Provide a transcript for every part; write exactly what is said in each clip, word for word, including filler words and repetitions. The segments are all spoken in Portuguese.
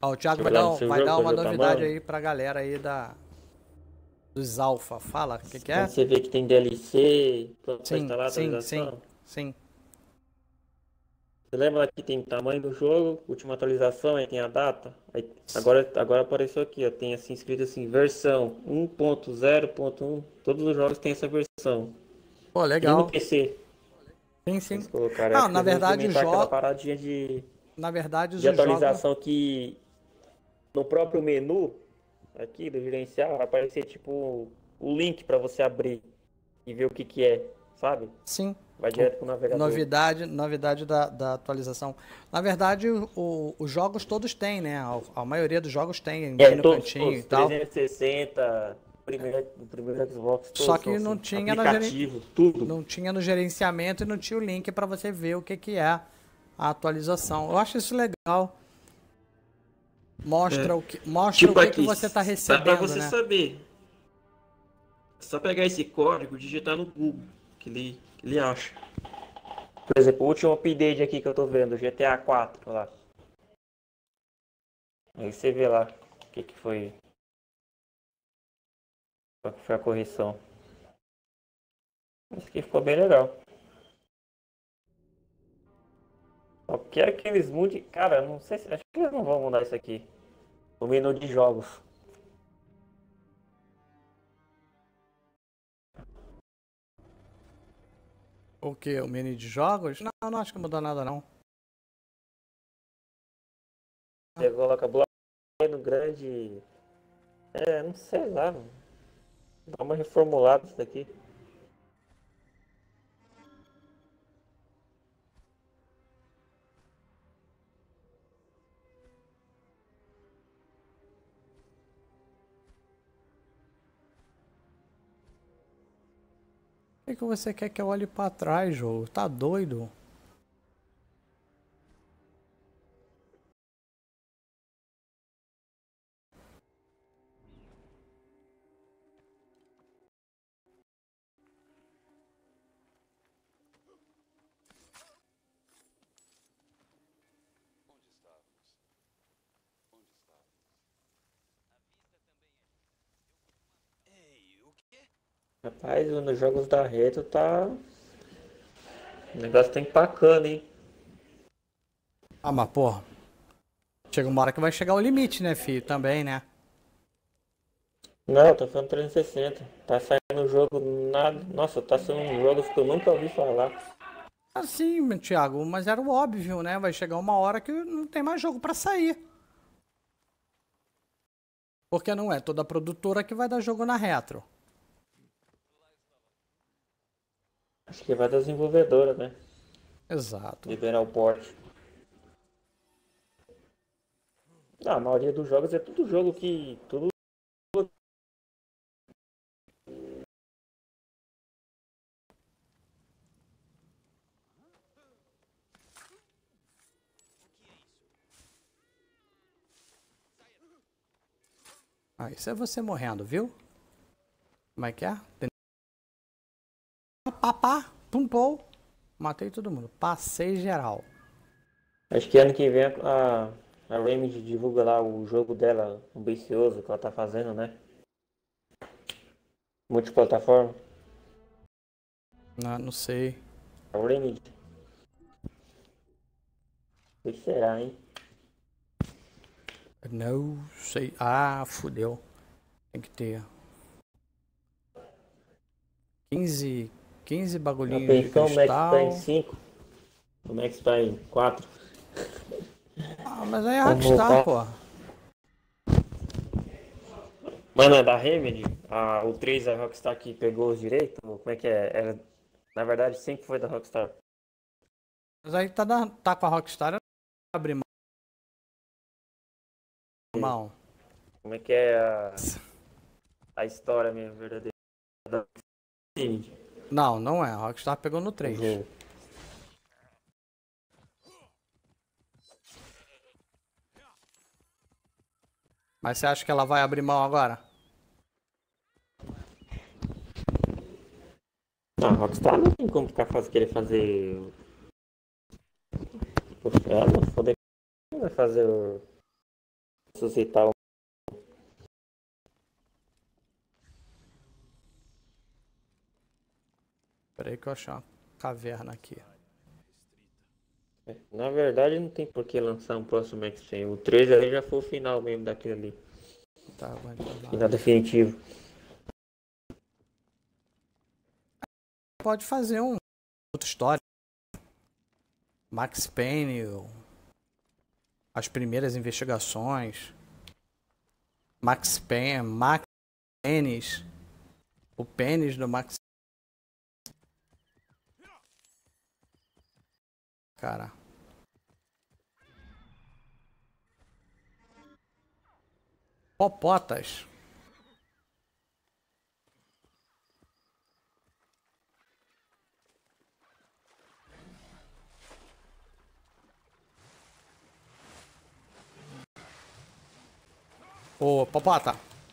Ó, o Thiago Deixa eu vai olhar dar, no um- seu vai jogo dar pra uma ver o novidade tamanho. aí pra galera aí da, dos Alpha. Fala, o que que Quando é? você vê que tem D L C, quando vai Sim, instalar a sim, sim, atualização. sim. Você lembra lá que tem o tamanho do jogo, última atualização, aí tem a data? Aí, agora, agora apareceu aqui, ó, tem assim escrito assim, versão um ponto zero ponto um, todos os jogos têm essa versão. Pô, Que nem no legal. P C Sim, eles sim. colocaram. Ah, Acho que na eles vão verdade, os implementar aquela jogos, paradinha de, na verdade, os de jogos, atualização que no próprio menu aqui do gerencial vai aparecer tipo o link para você abrir e ver o que que é, sabe? sim. Vai O- direto pro navegador. Novidade, novidade da, da atualização. Na verdade, o- o- os jogos todos têm, né? A, a maioria dos jogos tem É, aqui no todos, cantinho e todos, tal. trezentos e sessenta, primeiro, o primeiro Xbox, Só todos são que não assim, tinha no, geren- aplicativo, tudo. não tinha no gerenciamento e não tinha o link para você ver o que, que é a atualização. Eu acho isso legal. É, Mostra o que, mostra o tipo que, que aqui, você está dá pra recebendo, você né? saber. É só pegar esse código e digitar no Google, que ele, que ele acha. Por exemplo, o último update aqui que eu tô vendo, G T A quatro, lá. Aí você vê lá o que, que foi, qual que foi a correção. Isso aqui ficou bem legal. Só quero que eles mudem. Cara, não sei se. Acho que eles não vão mudar isso aqui. O menu de jogos. O que? O menu de jogos? Não, não acho que mudou nada, não. Você coloca bloco no grande. É, não sei lá, mano. Dá uma reformulada isso daqui. O que, que você quer que eu olhe pra trás, jogo? Tá doido? Rapaz, nos jogos da Retro tá. O negócio tá empacando, hein? Ah, mas porra. Chega uma hora que vai chegar o limite, né, filho? Também, né? Não, tô falando trezentos e sessenta. Tá saindo jogo nada. Nossa, tá saindo jogos que eu nunca ouvi falar. Assim, Thiago, mas era o óbvio, né? Vai chegar uma hora que não tem mais jogo pra sair. Porque não é toda produtora que vai dar jogo na retro. Acho que vai da desenvolvedora, né? Exato. Liberar o porte. Não, a maioria dos jogos é tudo jogo que. Tudo. Ah, isso é você morrendo, viu? Como é que é? Papá, pum, pum. Matei todo mundo. Passei geral. Acho que ano que vem a, a Remedy divulga lá o jogo dela, ambicioso que ela tá fazendo, né? Multiplataforma. Não, não sei. A Remedy. O que será, hein? Não sei. Ah, fudeu. Tem que ter quinze, quinze A bagulhinhos de pensão, o Max tá em cristal. cinco. O Max tá em quatro. Ah, mas aí é Vamos Rockstar, voltar. pô. Mano, é da Remedy? Ah, o três a Rockstar que pegou os direitos? Como é que é? Era, na verdade, sempre foi da Rockstar. Mas aí tá, da- tá com a Rockstar, abrir mão. Como é que é a, a história mesmo, verdadeira da Remedy? Não, não é. A Rockstar pegou no O três. jogo. Mas você acha que ela vai abrir mão agora? Não, a Rockstar não tem como ficar faz, querer fazer. Ela não foder, vai fazer o. ressuscitar o. Peraí que eu achei uma caverna aqui. Na verdade, não tem por que lançar um próximo X-Chain. O três ali já foi o final mesmo daquele ali. Tá, aguenta Final mais. definitivo. Pode fazer um outra história. Max Payne, as primeiras investigações. Max Payne, Max Pênis. O pênis do Max. Cara. Popotas. Ô, Popota.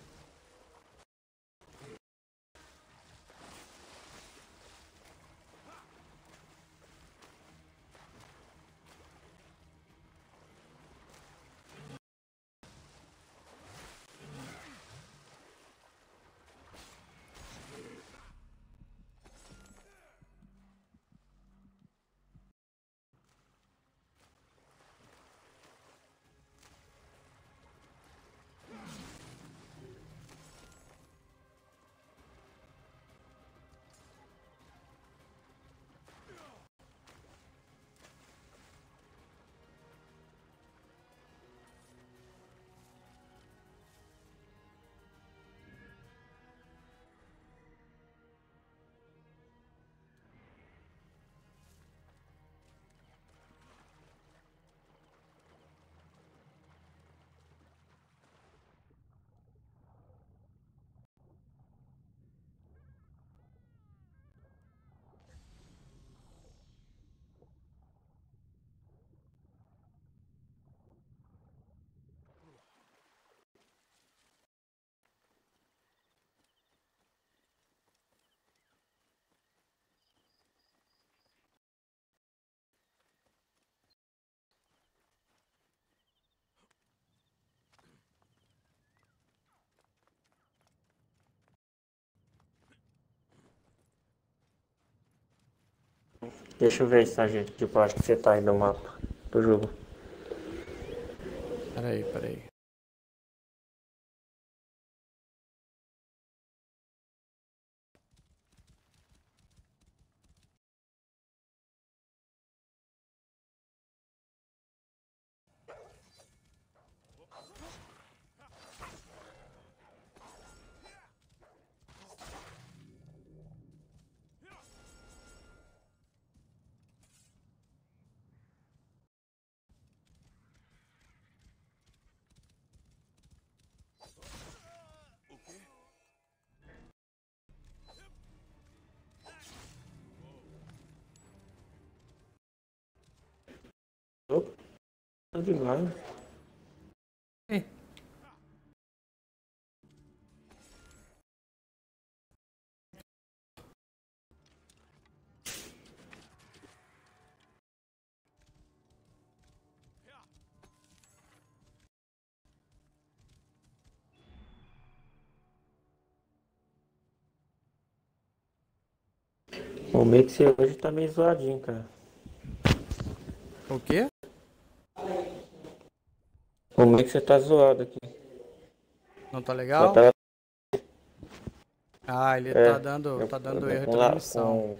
Deixa eu ver, sargento, que parte que você tá aí no mapa do jogo. Peraí, peraí. Opa, tá de lado. Ei. O Mix hoje tá meio zoadinho, cara. O quê? O Mix tá zoado aqui. Não tá Só legal? tá. Ah, ele É, tá dando, eu, tá dando eu, erro de com lá, transmissão. com.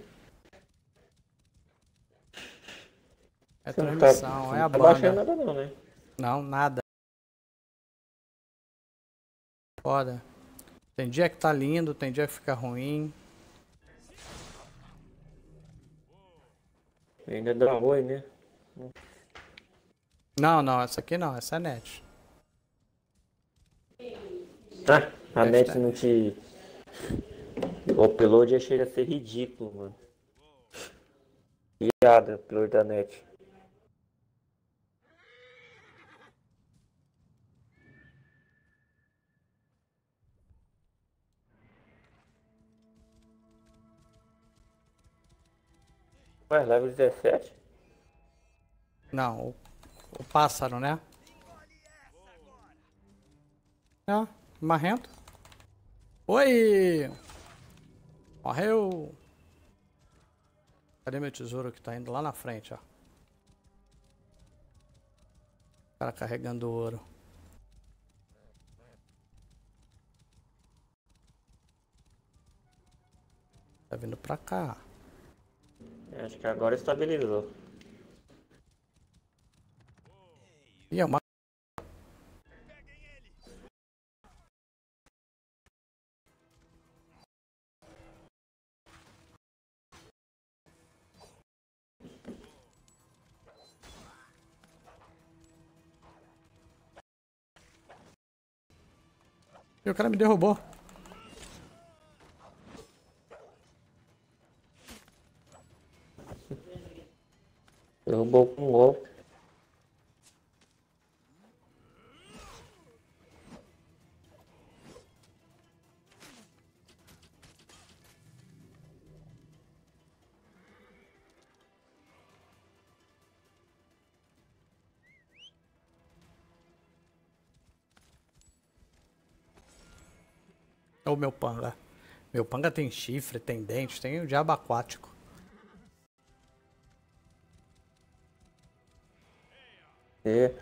É Você não tá, transmissão, você é não a tá baixando banda. nada, não, né? Não, nada. Foda. Tem dia que tá lindo, tem dia que fica ruim. Ainda dá ruim, né? Não, não, essa aqui não, essa é net. Ah, a net Hashtag. não te. O upload já chega a ser ridículo, mano. Piada, o upload da net. Mas level dezessete? Não, o, o pássaro, né? Ó, marrento. Oi! Morreu! Cadê meu tesouro que tá indo lá na frente, ó? O cara carregando ouro. Tá vindo pra cá. Acho que agora estabilizou. Ih, é uma... Ih, o cara me derrubou. Derrubou com um golpe. É o meu panga. Meu panga tem chifre, tem dentes, tem o diabo aquático. É.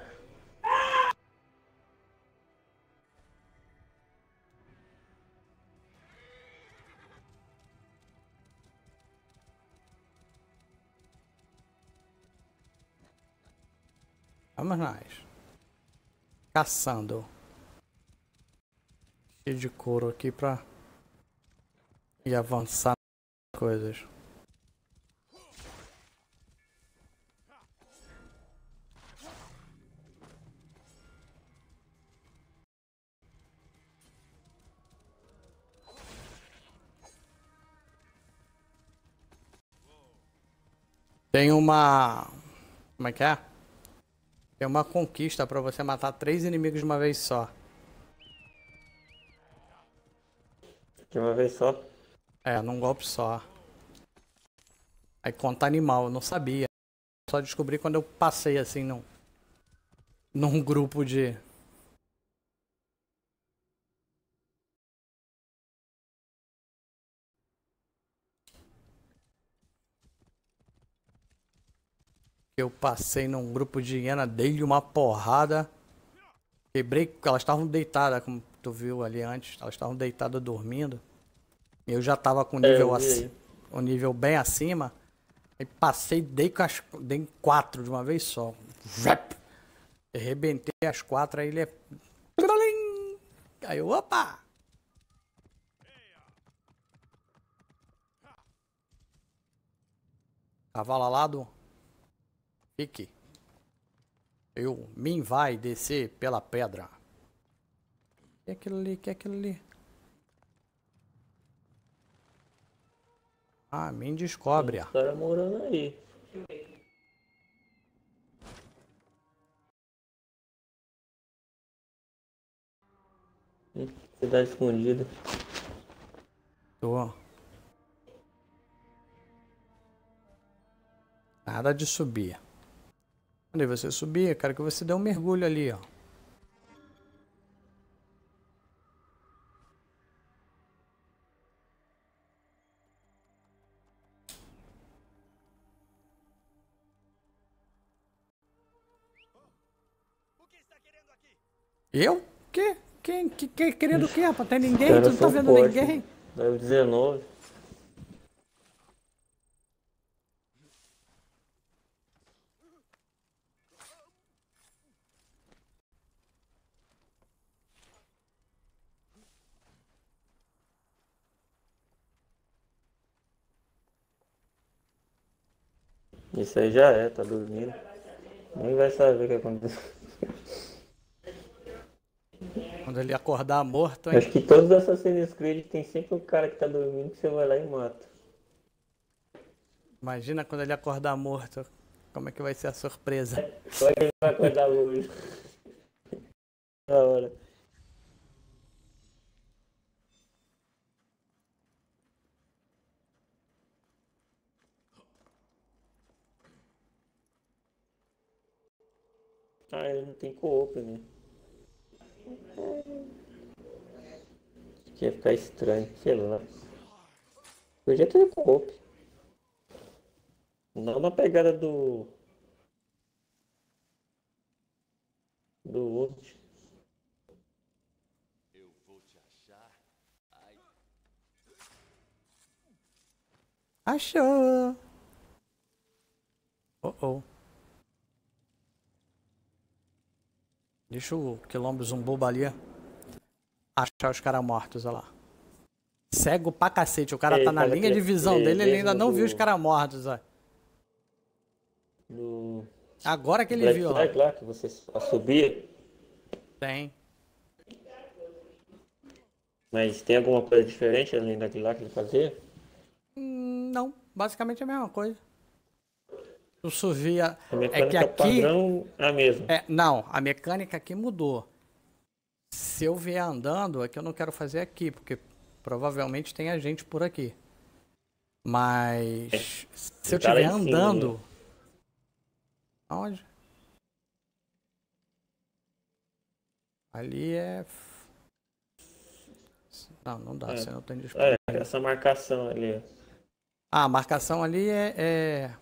Vamos nós. Caçando. Cheio de couro aqui pra ir avançar nas coisas. Tem uma... Como é que é? Tem uma conquista pra você matar três inimigos de uma vez só. De uma vez só. É, num golpe só. Aí conta animal, eu não sabia. Só descobri quando eu passei assim num, num grupo de... Eu passei num grupo de hiena, dei-lhe uma porrada. Quebrei, elas estavam deitadas, como tu viu ali antes. Elas estavam deitadas dormindo. Eu já tava com o É, nível, eu vi ac... aí. o nível bem acima. Aí passei, dei, com as... dei quatro de uma vez só. Zap! Arrebentei as quatro, aí ele é... Aí eu, opa! Cavalo alado. Fique. Eu, mim vai descer pela pedra. Que é aquilo ali, que é aquilo ali? Ah, mim Tem descobre. uns Ah. caras morando aí. Hum, Cidade escondida. Tô. Nada de subir. Quando você subir, eu quero que você dê um mergulho ali, ó. Eu? Que? Quem? Que, que, querendo o quê, rapaz? Tem Os ninguém? Tu caras não tá são vendo fortes. ninguém? Level dezenove. Isso aí já é, tá dormindo. Nem vai saber o que aconteceu. Quando ele acordar morto, hein? Acho que todos os Assassin's Creed tem sempre o cara que tá dormindo que você vai lá e mata. Imagina quando ele acordar morto. Como é que vai ser a surpresa? Como é que ele vai acordar hoje? Da hora. Ah, ele não tem co-op, né? que ia ficar estranho, sei lá. Podia ter co-op. Não na pegada do. Do outro. Achou! Oh, oh. Deixa o Quilombo Zumbuba ali achar os caras mortos, olha lá. Cego pra cacete, o cara É, tá na faz linha de aquele- visão aquele dele, ele ainda mesmo não viu do- os caras mortos, ó. Do Agora que ele Black viu, ó. Flag lá, que você subia. Tem. Mas tem alguma coisa diferente além daquilo lá que ele fazia? Hum, não, basicamente é a mesma coisa. O subia. A É que mecânica aqui. padrão é a mesma. É, não, a mecânica aqui mudou. Se eu vier andando, é que eu não quero fazer aqui, porque provavelmente tem a gente por aqui. Mas se eu Tá lá estiver em cima, andando. né? Aonde? Ali é. Não, não dá, É. você não tem É, disponível. essa marcação ali, ó. Ah, a marcação ali é. É,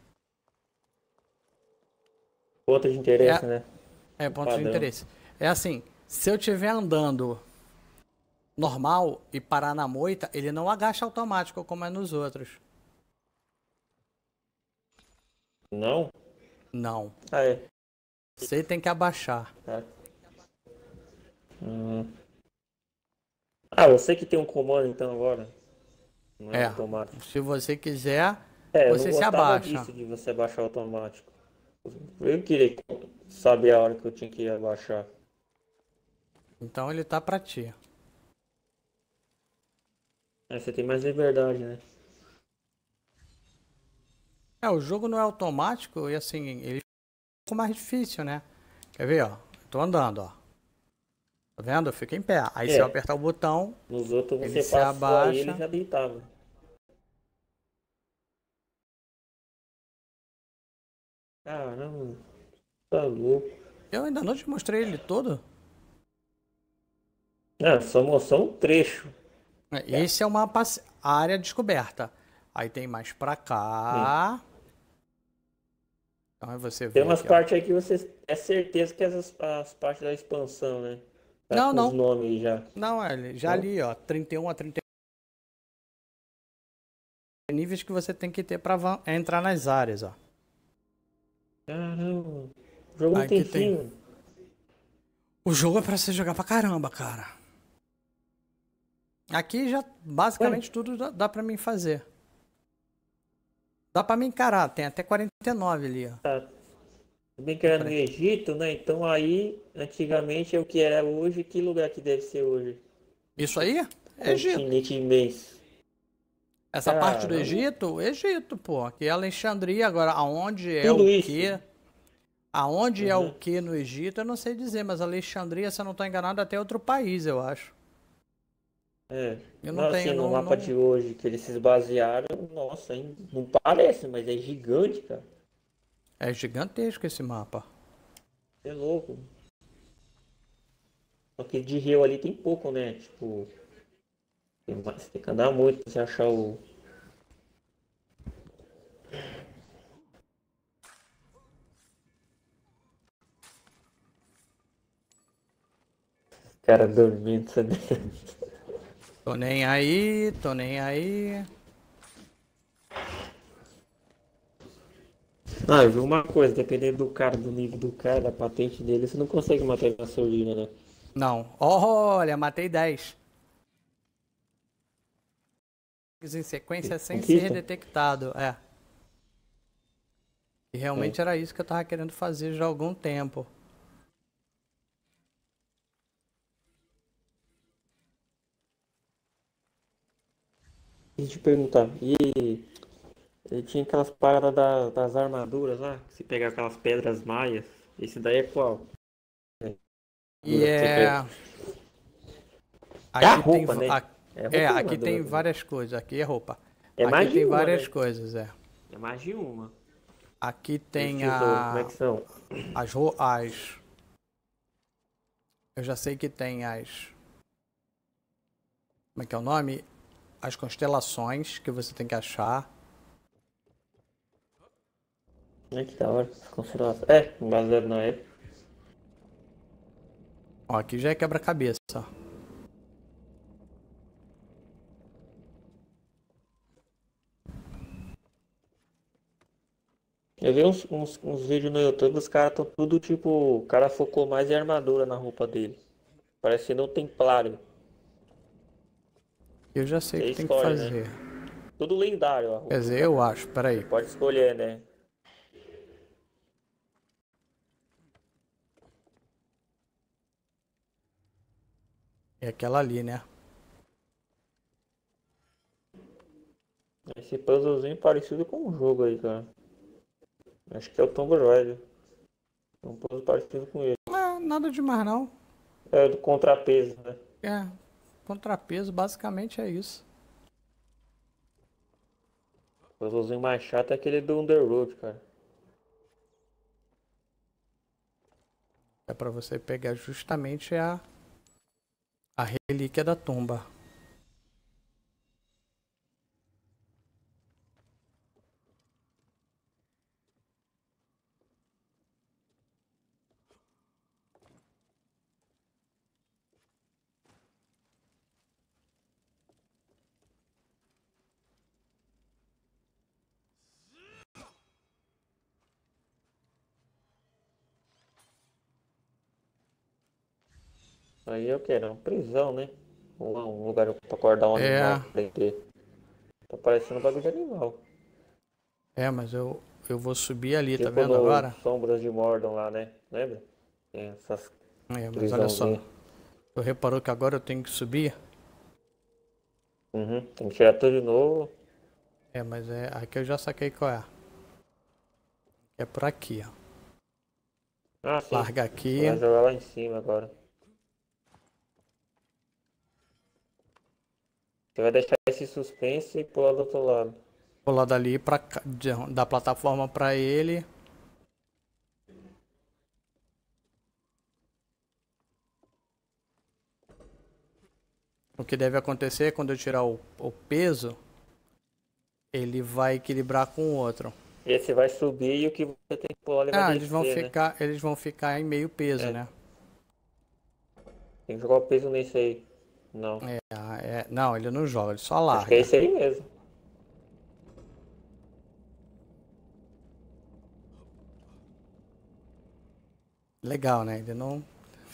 Ponto de interesse, é, né? é ponto de Padrão. interesse. É assim, se eu estiver andando normal e parar na moita, ele não agacha automático como é nos outros. Não? Não. Ah, é. Você tem que abaixar. Tá. Hum. Ah, você que tem um comando então agora. Não é É. automático. Se você quiser, É, eu não você se gostava abaixa. disso de você baixar automático. Eu queria saber a hora que eu tinha que abaixar. Então ele tá pra ti. Aí você tem mais liberdade, né? É, o jogo não é automático e assim, ele fica um pouco mais difícil, né? Quer ver, ó? Tô andando, ó. Tá vendo? Eu fico em pé. Aí se eu É. apertar o botão, Nos outros ele você se passou aí, abaixa. ele já deitava. Caramba, tá louco. Eu ainda não te mostrei ele todo. Ah, só mostrou um trecho. É, esse é uma passe- área descoberta. Aí tem mais pra cá. Então aí você Tem vê umas aqui, ó. partes aí que você é certeza que essas as partes da expansão, né? Tá Não, com os não. nomes aí já. Não, é já Não? ali, ó. trinta e um a trinta e um níveis que você tem que ter pra van- entrar nas áreas, ó. Caramba, o jogo não Aí tem que tem. fim, mano. O jogo é pra você jogar pra caramba, cara. Aqui já basicamente Ué? tudo dá, dá pra mim fazer. Dá pra me encarar, tem até quarenta e nove ali, ó. Tá. Se bem que era no Egito, né? Então aí, antigamente é o que era hoje, que lugar que deve ser hoje? Isso aí é Egito. Continente imenso. Essa parte do Caramba, Egito, Egito, pô. Aqui é Alexandria, agora aonde é tudo o isso. quê? Aonde é o Uhum. que no Egito, eu não sei dizer, mas Alexandria, se eu não tô enganado, até outro país, eu acho. É. Eu não Mas tenho, assim, no não, mapa não... de hoje que eles se basearam, nossa, hein? Não parece, mas é gigante, cara. É gigantesco esse mapa. É louco. Só que de rio ali tem pouco, né? Tipo, tem, mais- tem que andar muito pra você achar o. Cara dormindo, sabe? Tô nem aí, tô nem aí. Ah, eu vi uma coisa, dependendo do cara, do nível do cara, da patente dele, você não consegue matar ele na surdina, né? Não. Olha, matei dez. Em sequência sem ser Conquista? detectado, é. E realmente É. era isso que eu tava querendo fazer já há algum tempo. Deixa eu te perguntar, e ele tinha aquelas paradas da- das armaduras lá, que se pegar aquelas pedras maias, esse daí é qual? E Armadura que você é. pega? É a Aqui tem. roupa, né? a- É roupa É, ou aqui tem armadura também? várias coisas. Aqui é roupa. É Aqui mais de tem uma, várias né? coisas, é. É mais de uma. Aqui E os tem tesouros, como é a. que são? As, ro- as. Eu já sei que tem as. Como é que é o nome? As constelações que você tem que achar. É que da hora. Consideração. É, baseado na época. Ó, aqui já é quebra-cabeça. Eu vi uns, uns, uns vídeos no YouTube, os caras tão tudo tipo. O cara focou mais em armadura na roupa dele. Parecendo um templário. Eu já sei o Você que tem que escolhe, né? fazer. Tudo lendário a Quer roupa do dizer, cara. eu acho. Peraí. Você pode escolher, né? É aquela ali, né? Esse puzzlezinho parecido com um jogo aí, cara. Acho que é o Tomb Raider. É um puzzle parecido com ele. É, nada demais não. É do contrapeso, né? É, contrapeso basicamente é isso. O puzzlezinho mais chato é aquele do Underworld, cara. É pra você pegar justamente a, a relíquia da tumba. Aí é o que? Era uma prisão, né? Um, um lugar pra acordar um animal É, pra prender. Tá parecendo um bagulho de animal. é, mas eu, eu vou subir ali, tá Tipo vendo no agora? Sombras de Mordor lá, né? Lembra? Tem essas É, mas olha só. prisãozinhas. Tu reparou que agora eu tenho que subir? Uhum. Tem que tirar tudo de novo. É, mas é aqui eu já saquei qual é. É por aqui, ó. Ah, sim. Larga Você aqui. vai jogar lá em cima agora. Você vai deixar esse suspense e pular do outro lado. Pular dali pra, cá- de- da plataforma pra ele. O que deve acontecer é quando eu tirar o, o peso, ele vai equilibrar com o outro. E aí você vai subir e o que você tem que pular ele vai Ah, eles vão descer, né? ficar, eles vão ficar em meio peso, É, né? tem que jogar o peso nesse aí. Não. É, ah, é, não, ele não joga, ele só Acho que é larga. esse aí mesmo. Legal, né? Ele não.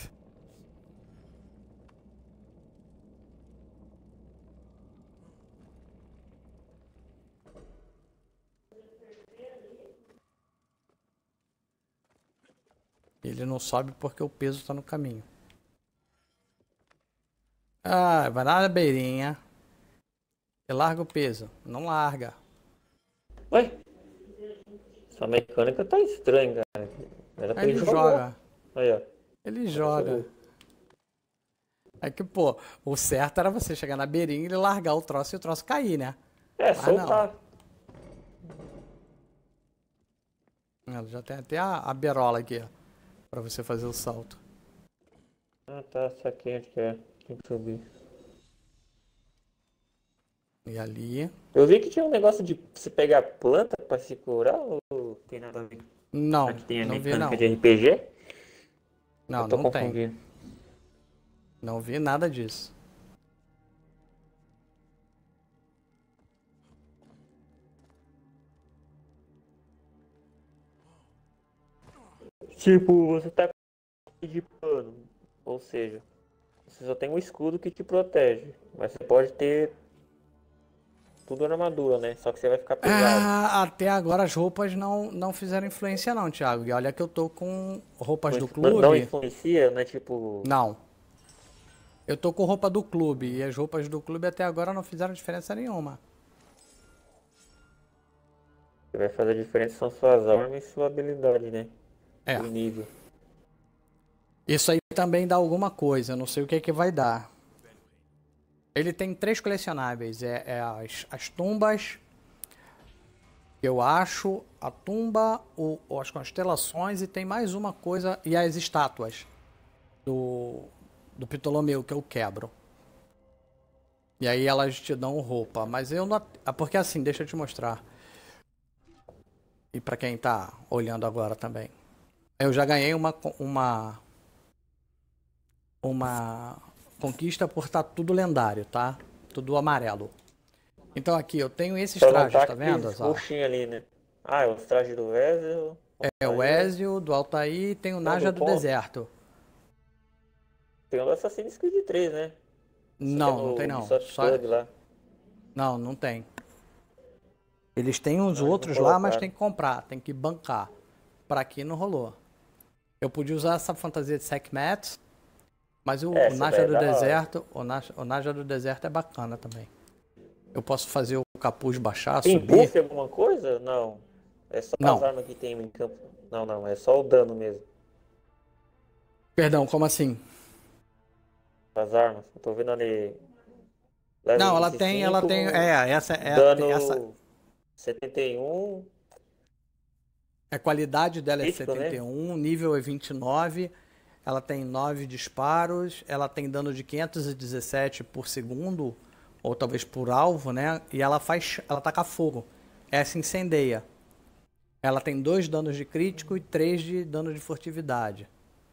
Ele não sobe porque o peso tá no caminho. Ah, vai lá na beirinha. E larga o peso. Não larga. Ué, essa mecânica tá estranha, cara. Era pra Aí ele ele jogar. joga. Aí, ó. Ele Agora você joga. viu. É que, pô, o certo era você chegar na beirinha e ele largar o troço e o troço cair, né? É, Mas não. soltar. Ela já tem até a, a berola aqui, ó. Pra você fazer o salto. Ah, tá. Saquei onde que é. Tem que subir. E ali. Eu vi que tinha um negócio de você pegar planta pra se curar ou tem nada a ver? Não, Aqui tem a não vi mecânica não. de R P G? Eu Não, tô não tem. confundindo. Não vi nada disso. Tipo, você tá de pano. Ou seja, você só tem um escudo que te protege. Mas você pode ter tudo na armadura, né? Só que você vai ficar pesado. Ah, até agora as roupas não, não fizeram influência não, Thiago. E olha que eu tô com roupas Não, do inf- não- não clube. influencia, né? Tipo, Não. Eu tô com roupa do clube. E as roupas do clube até agora não fizeram diferença nenhuma. o que vai fazer a diferença são suas armas e sua habilidade, né? É. O nível. Isso aí também dá alguma coisa. Eu não sei o que é que vai dar. Ele tem três colecionáveis. É, é as, as tumbas. Eu acho. A tumba, o, as constelações e tem mais uma coisa. E as estátuas. Do, do Ptolomeu que eu quebro. E aí elas te dão roupa. Mas eu não. Ah, porque assim, deixa eu te mostrar. E pra quem tá olhando agora também. Eu já ganhei uma. Uma. Uma conquista por estar tudo lendário, tá? Tudo amarelo. Então aqui eu tenho esses Só não trajes, tá tá vendo? aqueles Ó? roxinhos ali, né? Ah, é os trajes do Wesley, É o Altair. Ezio, do Altair, tem o Tem um Naja do do Pop. Deserto. Tem um do Assassin's Creed três, né? Esse que é Não, não no tem não. Ubisoft Só. Club lá. Não, não tem. Eles têm uns Não, eles não outros lá, mas tem colocaram. que comprar, tem que bancar. Pra aqui não rolou. Eu podia usar essa fantasia de Sekhmet, mas o, É, o essa daí Naja é do da hora. Deserto, o Naja, o Naja do Deserto é bacana também. Eu posso fazer o capuz baixar, Tem subir? buff alguma coisa? Não. É só as Não. armas que tem em campo. Não, não, é só o dano mesmo. Perdão, como assim? As armas. Eu tô vendo ali. Level Não, ela vinte e tem, ela tem, cinco é, essa é, tem essa, dano setenta e um a qualidade dela é crítico, setenta e né? um, o nível é vinte e nove, ela tem nove disparos, ela tem dano de quinhentos e dezessete por segundo, ou talvez por alvo, né? E ela faz, ela taca fogo. Essa incendeia. Ela tem dois danos de crítico e três de dano de furtividade.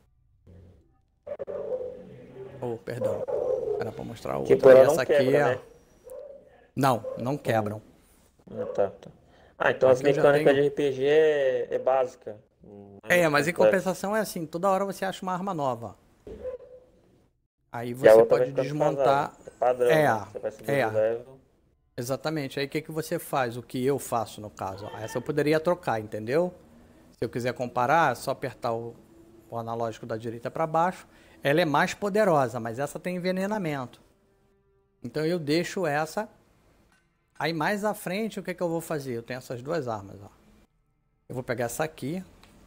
Oh, perdão. Era pra mostrar Tipo, outra. E ela não essa aqui quebra, é. né? Não, não Hum. quebram. Ah, tá, tá. Ah, então as Aqui eu já mecânicas de tenho. R P G é, é básica. Não é É, muito mas em complexo. compensação é assim: toda hora você acha uma arma nova. Aí E a você outra vai pode ficando defasada. desmontar. É padrão, É, né? Você vai subindo de é, level. exatamente. Aí o que, que você faz? O que eu faço no caso? Essa eu poderia trocar, entendeu? Se eu quiser comparar, é só apertar o, o analógico da direita para baixo. Ela é mais poderosa, mas essa tem envenenamento. Então eu deixo essa. Aí mais à frente, o que, que eu vou fazer? Eu tenho essas duas armas. Ó. Eu vou pegar essa aqui.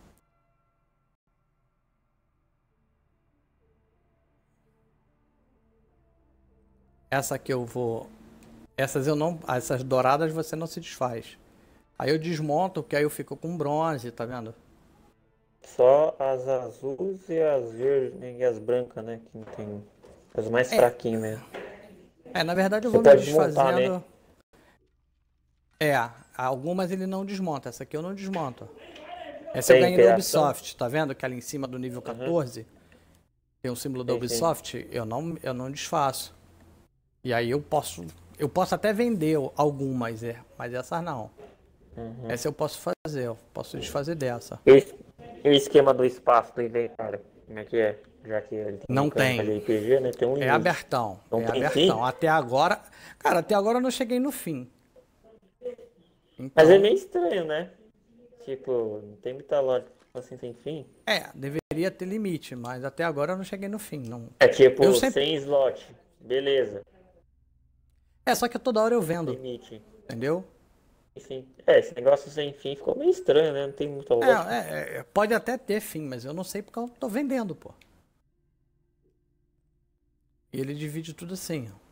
Essa aqui eu vou. Essas eu não. Essas douradas você não se desfaz. Aí eu desmonto, que aí eu fico com bronze, tá vendo? Só as azuis e as verdes e as brancas, né? Que não tem. As mais É, fraquinhas mesmo. é, na verdade eu Você vou me pode desmontar, né? desfazendo. É, algumas ele não desmonta. Essa aqui eu não desmonto. Essa eu Tem ganhei da interação? Ubisoft, tá vendo? Que ali em cima do nível Aham. quatorze tem um símbolo da Sim, sim. Ubisoft. Eu não, eu não desfaço. E aí eu posso. Eu posso até vender algumas, é, mas essas não. Uhum. Essa eu posso fazer, eu posso desfazer dessa. E o esquema do espaço do inventário? Como é que é? Já que ele tem Não mecânica de tem. R P G, né? Tem um É limite. abertão. Não É tem abertão. fim? Até agora. Cara, até agora eu não cheguei no fim. Mas é meio Então. estranho, né? Tipo, não tem muita lógica assim sem fim. É, deveria ter limite, mas até agora eu não cheguei no fim. Não. É Eu tipo, sempre. sem slot. Beleza. É, só que toda hora eu vendo. Limite. Entendeu? Enfim. É, esse negócio sem fim ficou meio estranho, né? Não tem muita É, lógica. é, é, pode até ter fim, mas eu não sei porque eu tô vendendo, pô. E ele divide tudo assim, ó.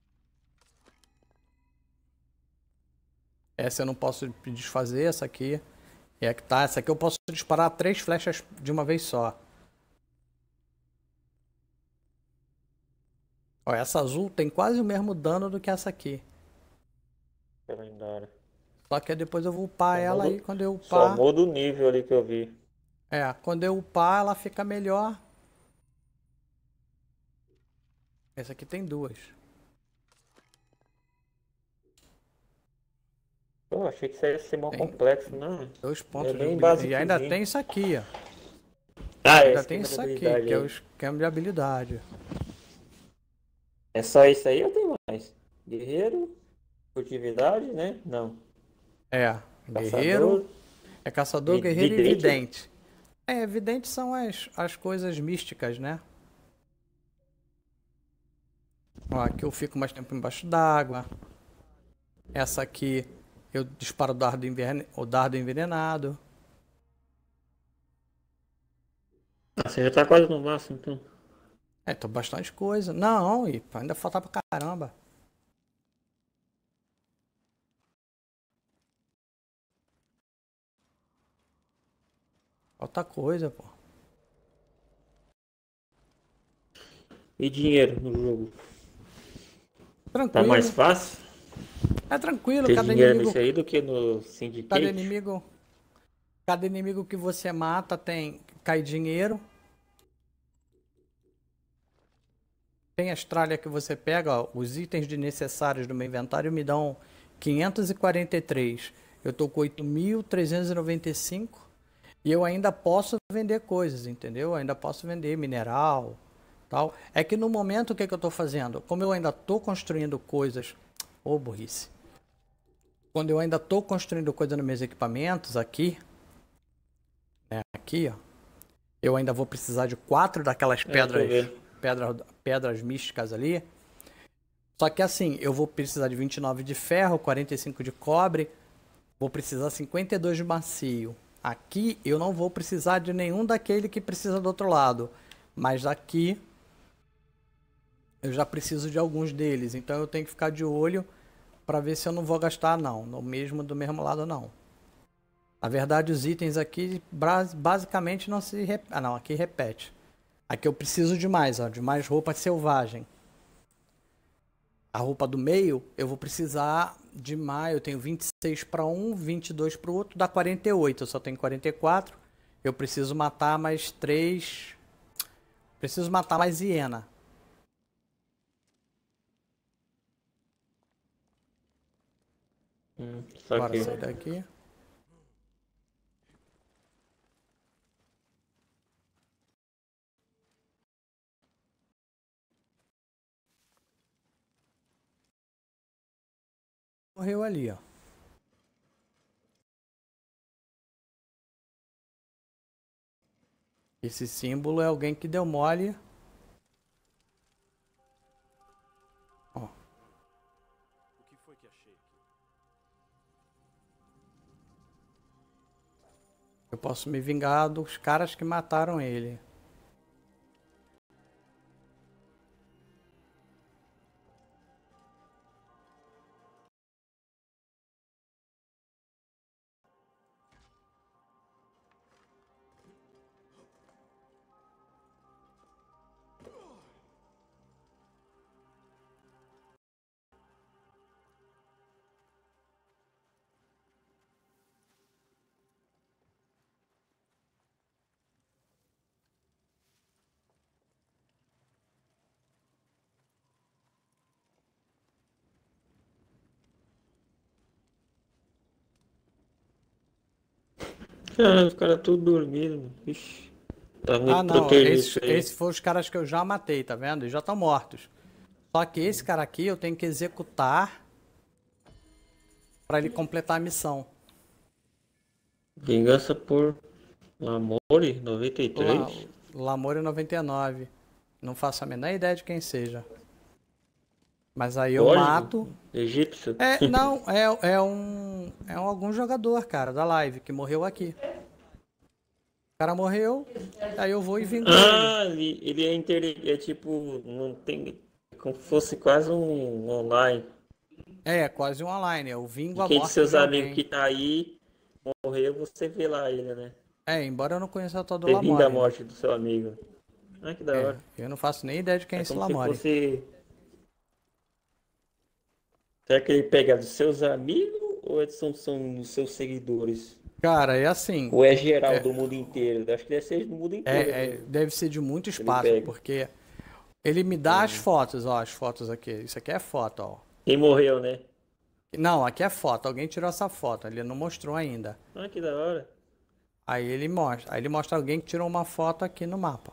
Essa eu não posso desfazer, essa aqui é a que tá. Essa aqui eu posso disparar três flechas de uma vez só. Ó, essa azul tem quase o mesmo dano do que essa aqui. Também da hora. Só que depois eu vou upar Só ela muda, aí, quando eu só upar... muda o nível ali que eu vi. É, quando eu upar ela fica melhor. Essa aqui tem duas. Pô, achei que isso ia ser mó Tem complexo, não. dois É pontos de bem habilidade. E ainda basicozinho. tem isso aqui, ó. Ah, é Ainda tem esquema de isso aqui, habilidade que é o aí. esquema de habilidade. É só isso aí ou tem mais? Guerreiro, furtividade, né? Não. É, guerreiro. Caçador, É caçador, vi- guerreiro e vidente. vidente. É, vidente são as, as coisas místicas, né? Ó, aqui eu fico mais tempo embaixo d'água. Essa aqui eu disparo o dardo, envenen... o dardo envenenado. Ah, você já tá quase no máximo, então. É, tô bastante coisa. Não, e ainda falta pra caramba. Falta coisa, pô. E dinheiro no jogo? Tá Tranquilo. mais fácil É tranquilo, ter cada dinheiro inimigo. nisso aí do que no Cada Syndicate? inimigo. Cada inimigo que você mata tem. Cai dinheiro. Tem as tralhas que você pega, ó, os itens de necessários do meu inventário me dão quinhentos e quarenta e três. Eu tô com oito mil trezentos e noventa e cinco e eu ainda posso vender coisas, entendeu? Eu ainda posso vender mineral, tal. É que no momento o que, é que eu tô fazendo? Como eu ainda tô construindo coisas, ô oh, burrice. Quando eu ainda tô construindo coisa nos meus equipamentos aqui, né, aqui, ó, eu ainda vou precisar de quatro daquelas É, tô pedras, vendo. pedras, pedras místicas ali. Só que assim, eu vou precisar de vinte e nove de ferro, quarenta e cinco de cobre, vou precisar cinquenta e dois de macio. Aqui eu não vou precisar de nenhum daquele que precisa do outro lado, mas aqui eu já preciso de alguns deles, então eu tenho que ficar de olho para ver se eu não vou gastar não, no mesmo do mesmo lado não. Na verdade os itens aqui basicamente não se rep... ah não, aqui repete. Aqui eu preciso de mais, ó, de mais roupa selvagem. A roupa do meio, eu vou precisar de mais. Eu tenho vinte e seis para um, vinte e dois para o outro, dá quarenta e oito. Eu só tenho quarenta e quatro. Eu preciso matar mais três. Preciso matar mais hiena. Hum, Bora saquei. sair daqui. Morreu ali, ó. Esse símbolo é alguém que deu mole. Ó. O que foi que achei aqui? Eu posso me vingar dos caras que mataram ele. Cara, os caras tudo dormindo. Ixi, tá Ah, muito não. protegido Esses, isso aí. esses foram os caras que eu já matei, tá vendo? E já estão mortos. Só que esse cara aqui eu tenho que executar para ele completar a missão. Vingança por Lamore, noventa e La, três. Lamore noventa e nove. Não faço a menor ideia de quem seja. Mas aí eu Código mato. egípcio. É, não, é, é um. É um, algum jogador, cara, da live, que morreu aqui. O cara morreu, aí eu vou e vingo ele. Ah, ele, ele é, inter... é tipo, não tem. Como se fosse quase um online. É, quase um online. Eu vingo E a quem de morte seus de amigos que alguém. tá aí morreu, você vê lá ele, né? É, embora eu não conheça todo o Você vinga a Lamore, né? morte do seu amigo. Ah, que da É, hora. eu não faço nem ideia de quem é É esse como se Lamore. fosse. Será que ele pega dos seus amigos ou é- são, são dos seus seguidores? Cara, é assim. Ou é geral É, do mundo inteiro? Acho que deve ser do mundo inteiro é, é- mesmo. deve ser de muito Que ele espaço, pega. porque ele me dá as Uhum. fotos, ó, as fotos aqui. Isso aqui é foto, ó. Quem morreu, né? Não, aqui é foto. Alguém tirou essa foto. Ele não mostrou ainda. Ah, que da hora. Aí ele mostra. Aí ele mostra alguém que tirou uma foto aqui no mapa.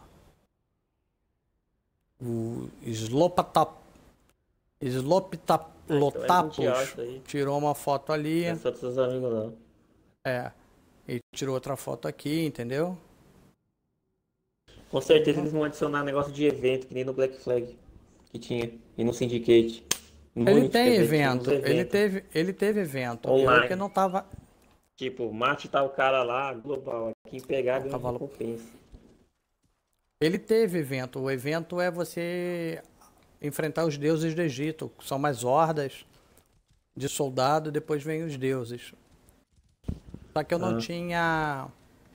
O Slopatap. Ah, então é Slopitapotapos mundial isso aí. tirou uma foto ali. Não é só dos seus amigos, não. É. E tirou outra foto aqui, entendeu? Com certeza eles vão adicionar negócio de evento, que nem no Black Flag que tinha. E no Syndicate. No Ele Unity, quer tem dizer, tinha uns evento. Ele eventos teve, ele teve evento. Eu que online. não tava. Tipo, mate tal cara lá, global. Quem pegar Ó, o ganha cavalo. recompensa. Ele teve evento. O evento é você enfrentar os deuses do Egito. São mais hordas de soldado, depois vem os deuses. Só que eu não Ah, tinha.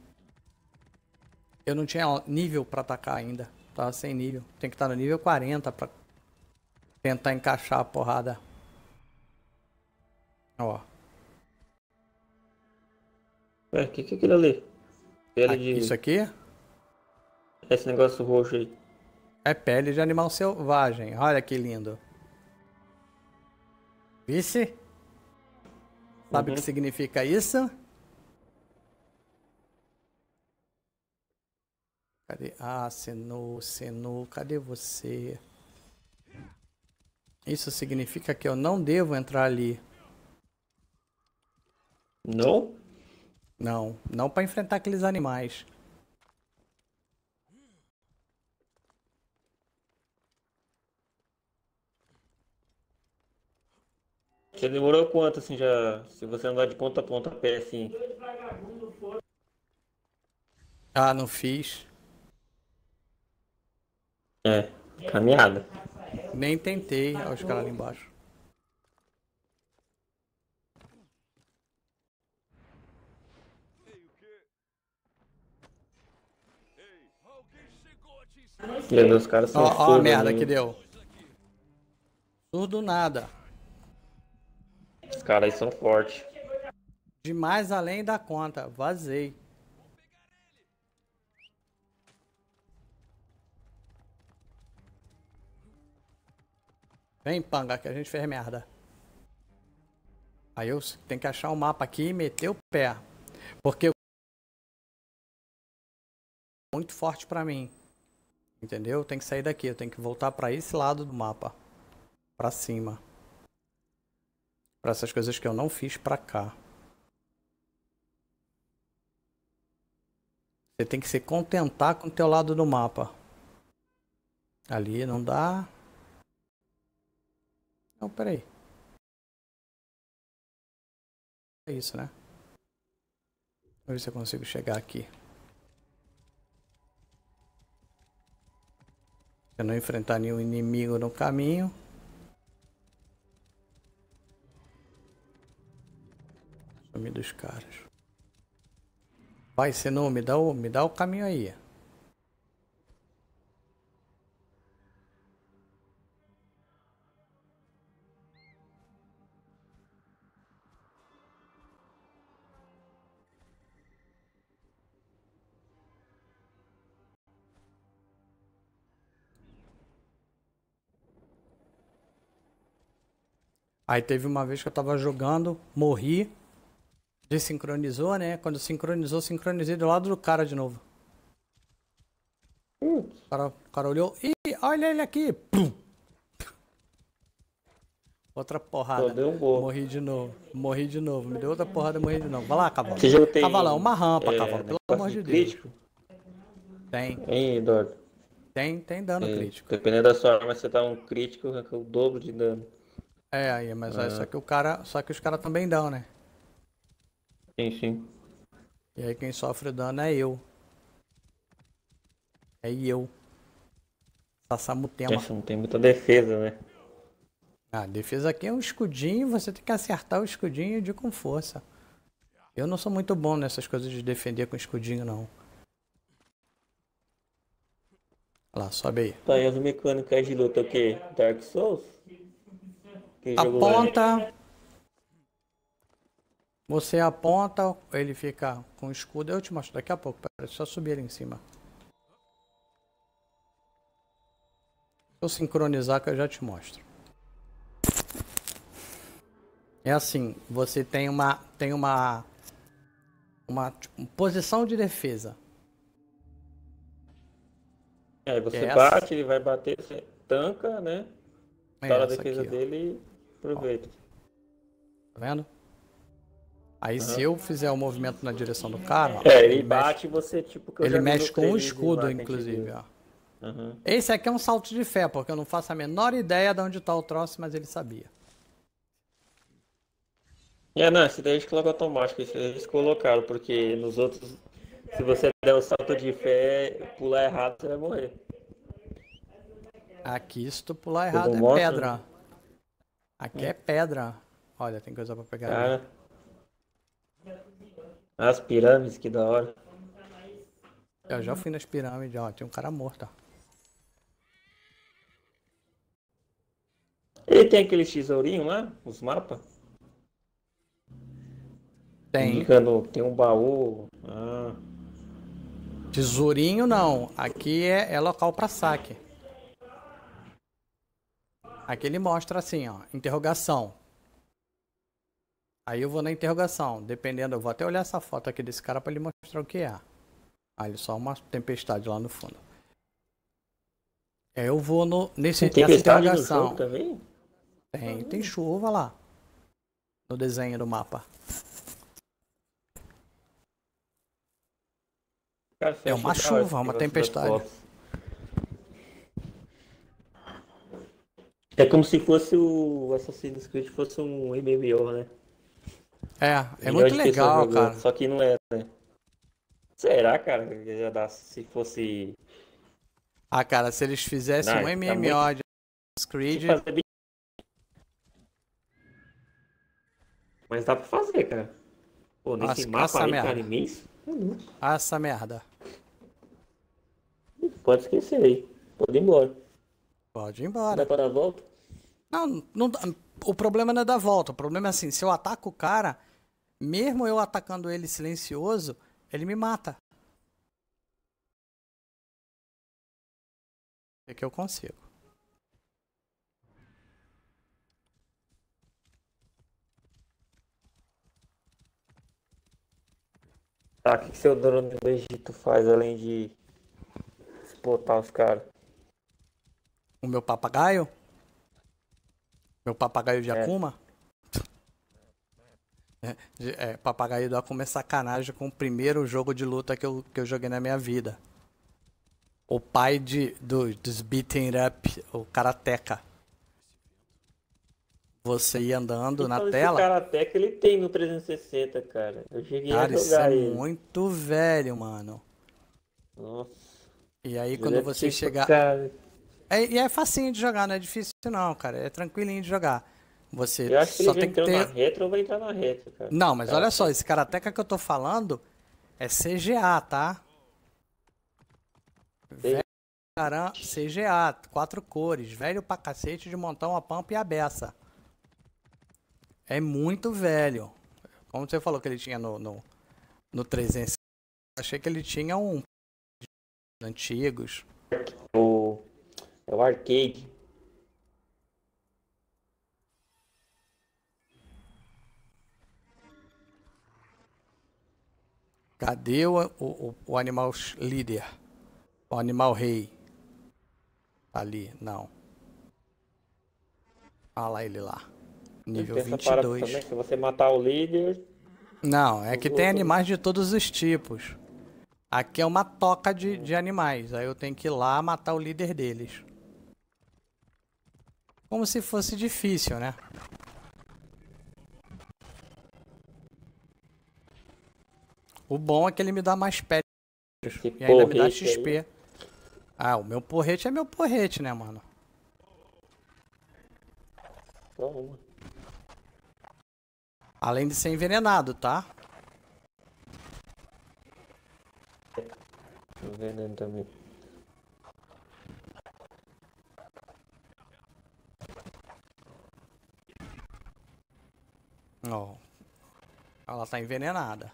Eu não tinha nível pra atacar ainda. Tava sem nível. Tem que estar no nível quarenta pra. Tentar encaixar a porrada. Ó. Ué, o que que é aquilo ali? Pele Aqui, de... isso aqui Esse negócio roxo aí. é pele de animal selvagem. Olha que lindo. Vice? Sabe o que Uhum. significa isso? Cadê? Ah, Senu, Senu, cadê você? Isso significa que eu não devo entrar ali. Não? Não, não para enfrentar aqueles animais. Você demorou quanto assim já? Se você andar de ponta a ponta a pé assim. Ah, não fiz. É, caminhada. Nem tentei. Olha os caras ali embaixo. Meu Deus, os caras Ó, são ó a surdos merda que ainda. deu. Surdo nada. Os caras aí são fortes. Demais além da conta. Vazei. Vem, panga, que a gente fez merda. Aí eu tenho que achar um mapa aqui e meter o pé. Porque é muito forte pra mim. Entendeu? Tem que sair daqui. Eu tenho que voltar pra esse lado do mapa. Pra cima. Pra essas coisas que eu não fiz pra cá. Você tem que se contentar com o teu lado do mapa. Ali não dá. Não, peraí. É isso, né? Vamos ver se eu consigo chegar aqui. Se eu não enfrentar nenhum inimigo no caminho. Sumir dos caras. Vai, Senu, me dá o, me dá o caminho aí. Aí teve uma vez que eu tava jogando, morri. Desincronizou, né? Quando sincronizou, sincronizei do lado do cara de novo. Hum, O cara, o cara olhou. Ih, olha ele aqui! Pum! Outra só porrada. deu um gol. Morri de novo. Morri de novo. Me deu outra porrada, morri de novo. Vai lá, cavalo. Esse jogo tem Cavalão, uma rampa, é, cavalo. Pelo negócio amor de de Deus. crítico? Tem. Hein, Eduardo? Tem, tem dano É, crítico. dependendo da sua arma, você tá um crítico, arranca o dobro de dano. É, aí, mas é só Ah, que o cara. Só que os caras também dão, né? sim, sim. E aí quem sofre o dano é eu. É eu. Sassamutema. Essa não tem muita defesa, né? A defesa aqui é um escudinho, você tem que acertar o escudinho de com força. Eu não sou muito bom nessas coisas de defender com escudinho, não. Olha lá, sobe aí. Tá aí as mecânicas de luta, o quê? Dark Souls? Que jogo é? Aponta. Você aponta, ele fica com o escudo. Eu te mostro daqui a pouco, pera, só subir ali em cima. Se eu sincronizar que eu já te mostro. É assim, você tem uma tem uma uma tipo, posição de defesa. Aí você É bate, essa, ele vai bater, você tanca, né? é Tá na essa defesa aqui, ó. dele e aproveita. Tá vendo? Aí se Aham. eu fizer o movimento na direção do cara, ó, É, ele ele mexe, bate e você, tipo, que eu ele já vi mexe no com o trailer de escudo, lá que a gente inclusive, viu. ó. Aham. Esse aqui é um salto de fé, porque eu não faço a menor ideia de onde tá o troço, mas ele sabia. É, não, esse daí a gente coloca automático, esse eles colocaram, porque nos outros, se você der o salto de fé, pular errado, você vai morrer. Aqui, se tu pular Eles errado, não é mostram, né? pedra. Aqui é pedra. Olha, tem coisa pra pegar ali. Cara, as pirâmides, que da hora. Eu já fui nas pirâmides, ó. Tem um cara morto, ó. Ele tem aquele tesourinho lá, os mapas? Tem. Indicando, tem um baú. Ah, Tesourinho não. Aqui é, é local pra saque. Aqui ele mostra assim, ó, interrogação. Aí eu vou na interrogação, dependendo, eu vou até olhar essa foto aqui desse cara pra ele mostrar o que é. Ah, ele só uma tempestade lá no fundo. É, eu vou no, nesse, tem nessa tempestade no interrogação. jogo também? Tem, tem chuva lá. No desenho do mapa. Cara, É uma achei da hora esse chuva, uma negócio das tempestade. fotos. É como se fosse o Assassin's Creed fosse um M M O, né? É, é Milhões muito de pessoas legal, jogando, cara. só que não é, né? Será, cara, que ia dar se fosse. Ah, cara, se eles fizessem Não, um tá M M O de Assassin's Se Creed, fazer bem. Mas dá pra fazer, cara. Pô, nesse nossa, mapa essa aí, merda. cara, imenso. Uhum. Essa merda. Pode esquecer aí. Pode ir embora. Pode ir Dá embora. para dar a volta? Não, não, dá- o problema não é dar volta. O problema é assim, se eu ataco o cara, mesmo eu atacando ele silencioso, ele me mata. É que eu consigo. Tá, o que, que seu drone do Egito faz além de spotar os caras? O meu papagaio, meu papagaio de É. Akuma, é, de- é, papagaio do Akuma é sacanagem com o primeiro jogo de luta que eu, que eu joguei na minha vida. O pai de, do, dos beating up, o Karateka. Você ia andando na Então esse tela. Karateka ele tem no trezentos e sessenta, cara. Eu cheguei Cara, a isso é jogar ele. muito velho, mano. Nossa. E aí Ele quando é você tipo, chegar. cara, É, e é facinho de jogar, não é difícil não, cara. É tranquilinho de jogar. Você eu acho que só ele já tem que entrou na ter. retro ou vai entrar na retro, cara. Não, mas olha só, Karateka. esse Karateka que eu tô falando é C G A, tá? Velho caramba, C G A, quatro cores, velho pra cacete de montar uma pampa e a beça. É muito velho. Como você falou que ele tinha no, no, no trezentos, achei que ele tinha um antigos. O, é o arcade. Cadê o, o, o animal líder? O animal rei? Ali, não. Olha lá ele lá. Nível Tem essa vinte e parada dois. também, se você matar o líder, Não, é os que tem outros- animais de todos os tipos. Aqui é uma toca de, de animais. Aí eu tenho que ir lá matar o líder deles. Como se fosse difícil, né? O bom é que ele me dá mais pele. esse E ainda me dá porrete X P. aí. Ah, o meu porrete é meu porrete, né, mano? Só uma. Além de ser envenenado, tá? Tô veneno também. Ó. Ela tá envenenada.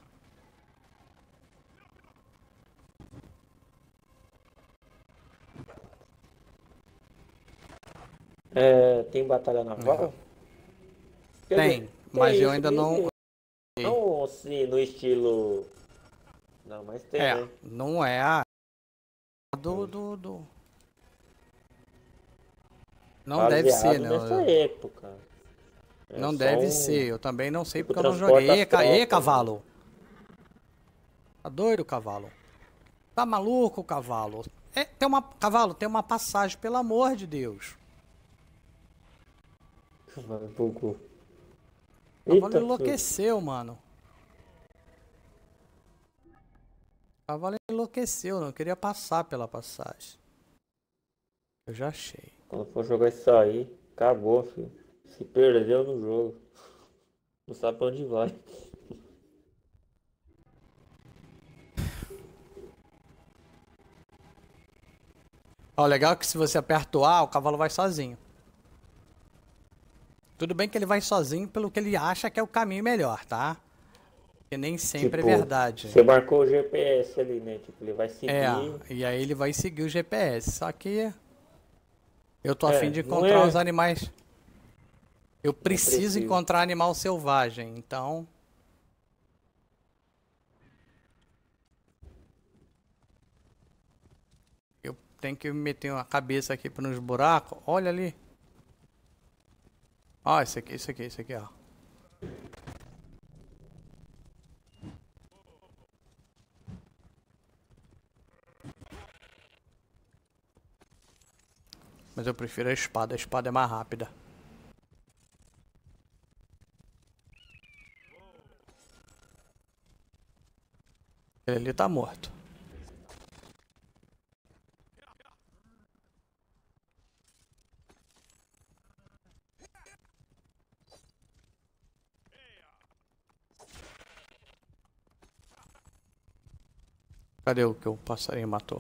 É, tem batalha naval? Quer Tem, dizer, mas eu isso, ainda tem não. sim. Não assim, no estilo. Não, mas tem, É, né? não é a. Do. do, do... Não deve ser, Baseado né? nessa Eu- época. É Não só deve um- ser, eu também não sei tipo, porque eu não transporta joguei. as Ê, ca- Ê, tropas, né? cavalo! Tá doido, cavalo? Tá maluco, cavalo? É, tem uma. Cavalo, tem uma passagem, pelo amor de Deus. Vai, bugou. O cavalo Eita, enlouqueceu, mano. O cavalo enlouqueceu, não queria passar pela passagem. Eu já achei. quando for jogar isso aí, acabou, filho. Se perdeu no jogo. Não sabe pra onde vai. Ó, o legal é que se você aperta o A, o cavalo vai sozinho. Tudo bem que ele vai sozinho pelo que ele acha que é o caminho melhor, tá? Que nem sempre Tipo, é verdade. você marcou o G P S ali, né? Tipo, ele vai É, seguir. e aí ele vai seguir o G P S. Só que eu tô a fim É, de não encontrar os é. animais. Eu Não preciso precisa. encontrar animal selvagem, então eu tenho que meter uma cabeça aqui nos buracos. Olha ali. Ó, esse aqui, esse aqui, esse aqui, ó. Mas eu prefiro a espada, a espada é mais rápida. Ele ali tá morto. Cadê o que o passarinho matou?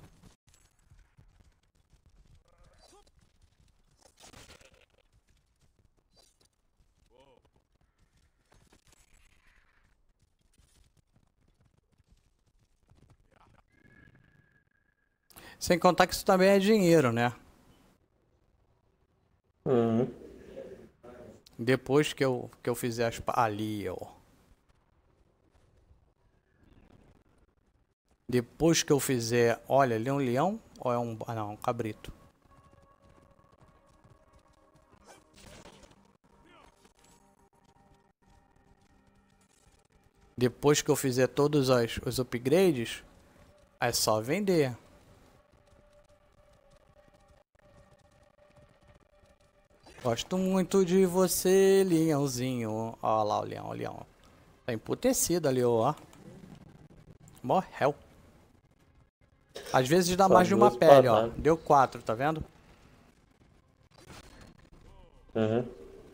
Sem contar que isso também é dinheiro, né? Uhum. Depois que eu, que eu fizer as... pa- Ali, ó. Depois que eu fizer... Olha, ali é um leão? Ou é um... Ah, não, um cabrito. Depois que eu fizer todos os, os upgrades, é só vender. Gosto muito de você, leãozinho. Ó lá o leão, o leão. Tá emputecido ali, ó. Morreu. Às vezes dá Só mais de uma duas pele, ó. patadas. Deu quatro, tá vendo? Uhum.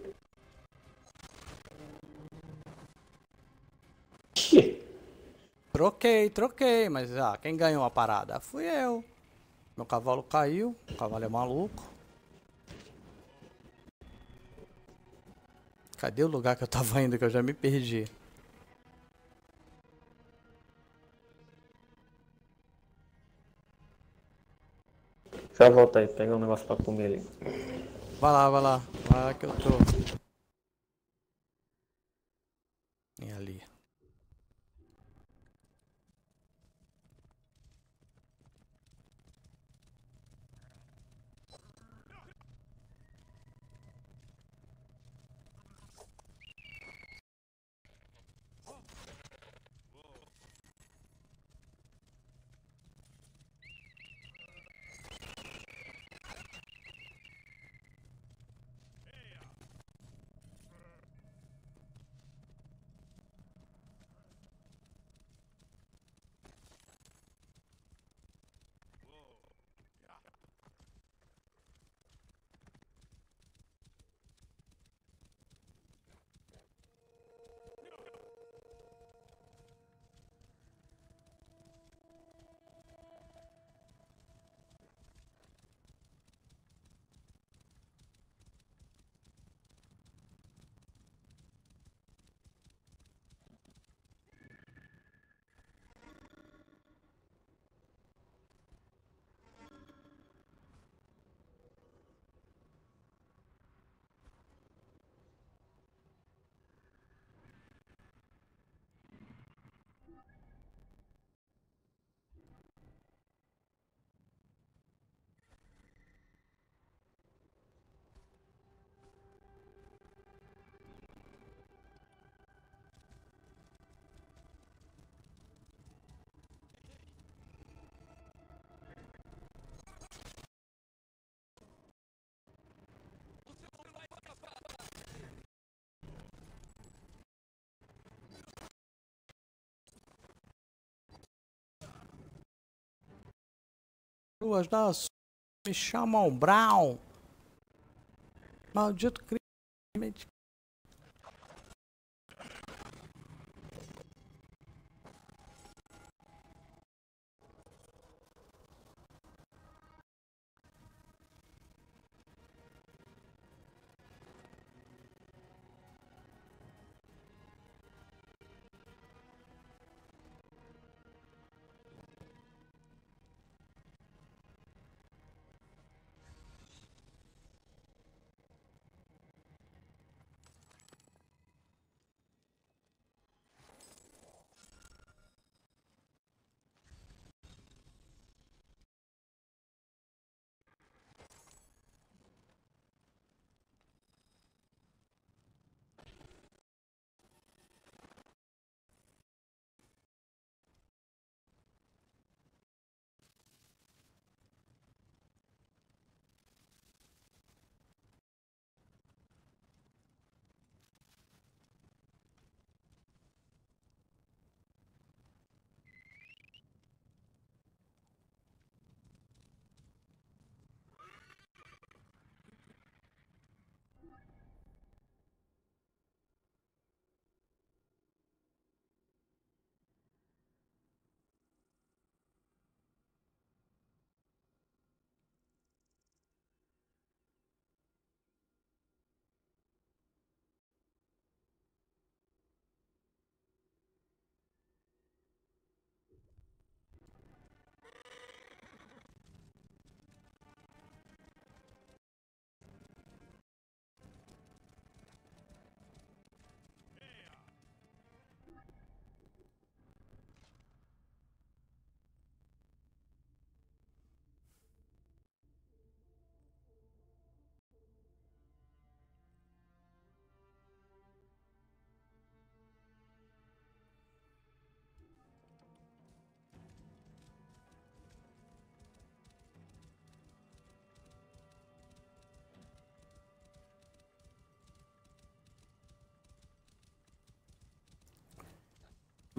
Troquei, troquei, mas ah, quem ganhou a parada? Fui eu. Meu cavalo caiu, o cavalo é maluco. Cadê o lugar que eu tava indo que eu já me perdi? Já volta aí, pegar um negócio pra comer ali. Vai lá, vai lá. Vai lá que eu tô. E ali. Duas das... Me chamam Brown. Maldito crime.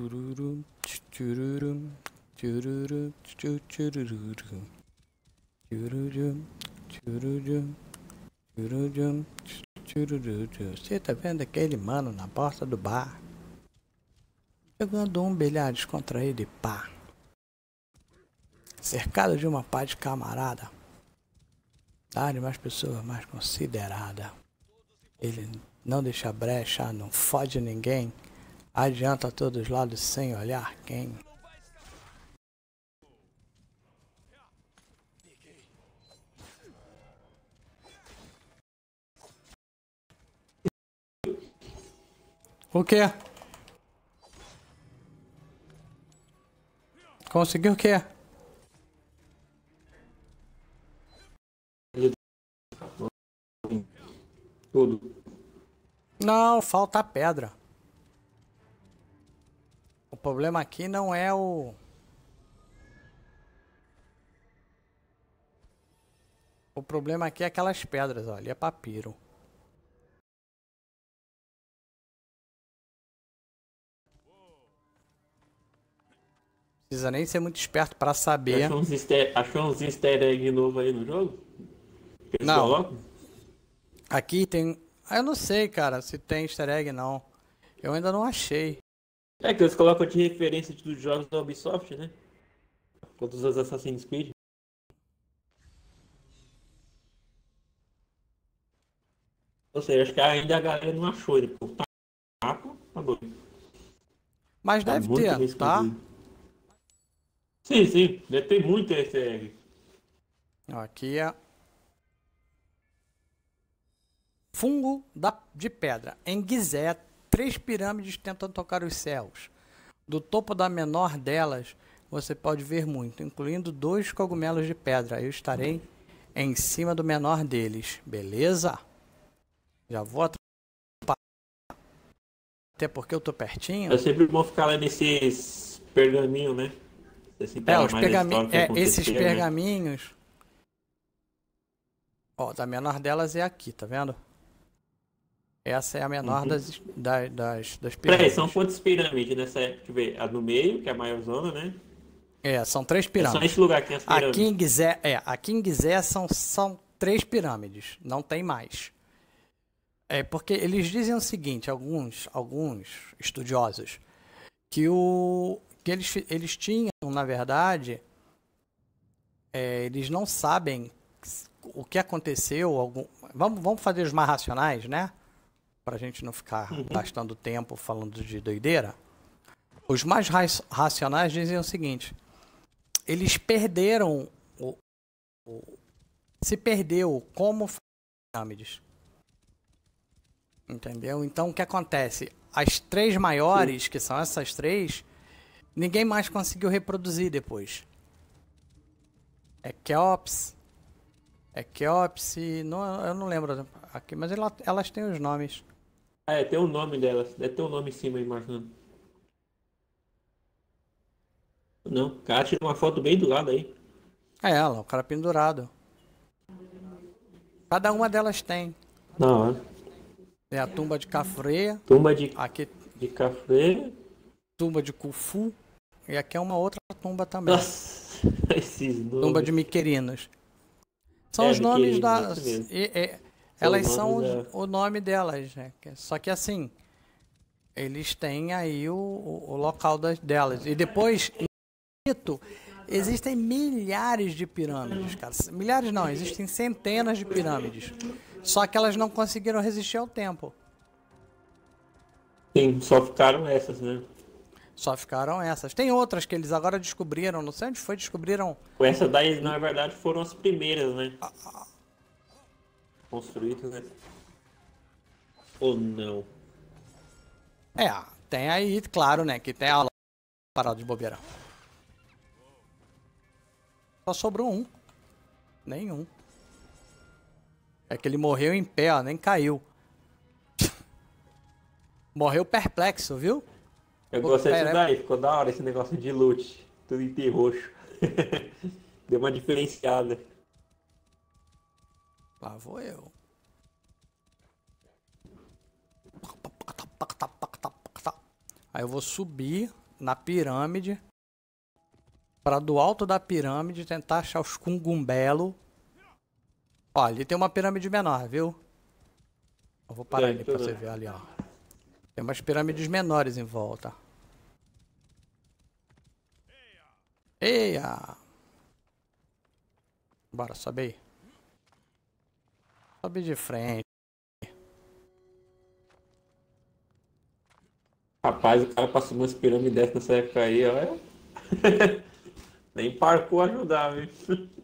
Tururu, tururu, tururu, tururu, tururu, tururu, tururu, tururu. Você tá vendo aquele mano na porta do bar? Jogando um bilhar descontraído e pá. Cercado de uma pá de camarada. Dá-lhe mais pessoas mais consideradas. Ele não deixa brecha, não fode ninguém. Adianta a todos os lados sem olhar quem. O quê? Conseguiu o quê? Tudo. Não, falta a pedra. O problema aqui não é o... O problema aqui é aquelas pedras, ó. Ali é papiro. Precisa nem ser muito esperto pra saber. Achou uns easter, achou uns easter egg novo aí no jogo? Que eles Não. colocam? Aqui tem... Ah, eu não sei, cara, se tem easter egg, não. Eu ainda não achei. É que eles colocam de referência dos jogos da Ubisoft, né? Todos os Assassin's Creed. Ou seja, acho que ainda a galera não achou. Ele pô, tá, tá doido. Mas Tá deve muito bem ter, tá? escondido. Sim, sim. Deve ter muito easter egg. Ó, aqui é... Fungo da, de pedra. Em Gizé, três pirâmides tentam tocar os céus. Do topo da menor delas, você pode ver muito, incluindo dois cogumelos de pedra. Eu estarei em cima do menor deles, beleza? Já vou atrapalhar. Até porque eu tô pertinho. É sempre bom ficar lá nesses pergaminhos, né? Você É, os mais a pergami história que é, aconteceu, esses né? pergaminhos. Ó, da menor delas é aqui, tá vendo? Essa é a menor Uhum. das, das, das, das Peraí, pirâmides. são quantas pirâmides nessa época? Deixa eu ver. A do meio, que é a maior zona, né? É, são três É só pirâmides. esse lugar que tem as pirâmides. Aqui em Gizé, é, aqui em Gizé são, são três pirâmides, não tem mais. É porque eles dizem o seguinte, alguns, alguns estudiosos, que, o, que eles, eles tinham, na verdade, é, eles não sabem o que aconteceu. Algum, vamos, vamos fazer os mais racionais, né? Pra gente não ficar Uhum. gastando tempo falando de doideira. Os mais ra racionais dizem o seguinte: eles perderam, o, o, se perdeu como pirâmides. Entendeu? Então o que acontece? As três maiores, que são essas três, ninguém mais conseguiu reproduzir depois. É Keops, é Keops, não, eu não lembro aqui, mas ela, elas têm os nomes. Ah, é, tem o nome delas. Deve ter o nome em cima aí, marcando. Não, o cara tirou uma foto bem do lado aí. É ela, o cara pendurado. Cada uma delas tem. Da hora. É a tumba de Cafreia, Tumba de, aqui de café. tumba de Khufu, e aqui é uma outra tumba também. Nossa, esses nomes. Tumba de Miquerinos. São É, os nomes Miquerinos, das. isso mesmo. e- e- São elas os são nomes os- da- o nome delas, né? Que- Só que assim, eles têm aí o, o- o local das, delas. E depois, em Egito, existem milhares de pirâmides, cara. Milhares não, existem centenas de pirâmides. Só que elas não conseguiram resistir ao tempo. Sim, só ficaram essas, né? Só ficaram essas. Tem outras que eles agora descobriram, não sei onde foi, descobriram. Com essa daí, na verdade, foram as primeiras, né? Construídas, né? Ou não? É, tem aí, claro, né? Que tem a parada de bobeira. Só sobrou um. Nenhum. É que ele morreu em pé, ó, nem caiu. Morreu perplexo, viu? Eu Pô, gostei pera- disso daí, ficou da hora esse negócio de loot. Tudo em T roxo. Deu uma diferenciada. Lá vou eu. Aí eu vou subir na pirâmide. Pra do alto da pirâmide tentar achar os cungumbelo. Ó, ali tem uma pirâmide menor, viu? Eu vou parar É, ali pra tudo. você ver ali, ó. Tem umas pirâmides menores em volta. Eia! Bora, sobe aí. Sobe de frente. Rapaz, o cara passou umas pirâmides dessas nessa época aí, olha. Nem parkour ajudar, viu?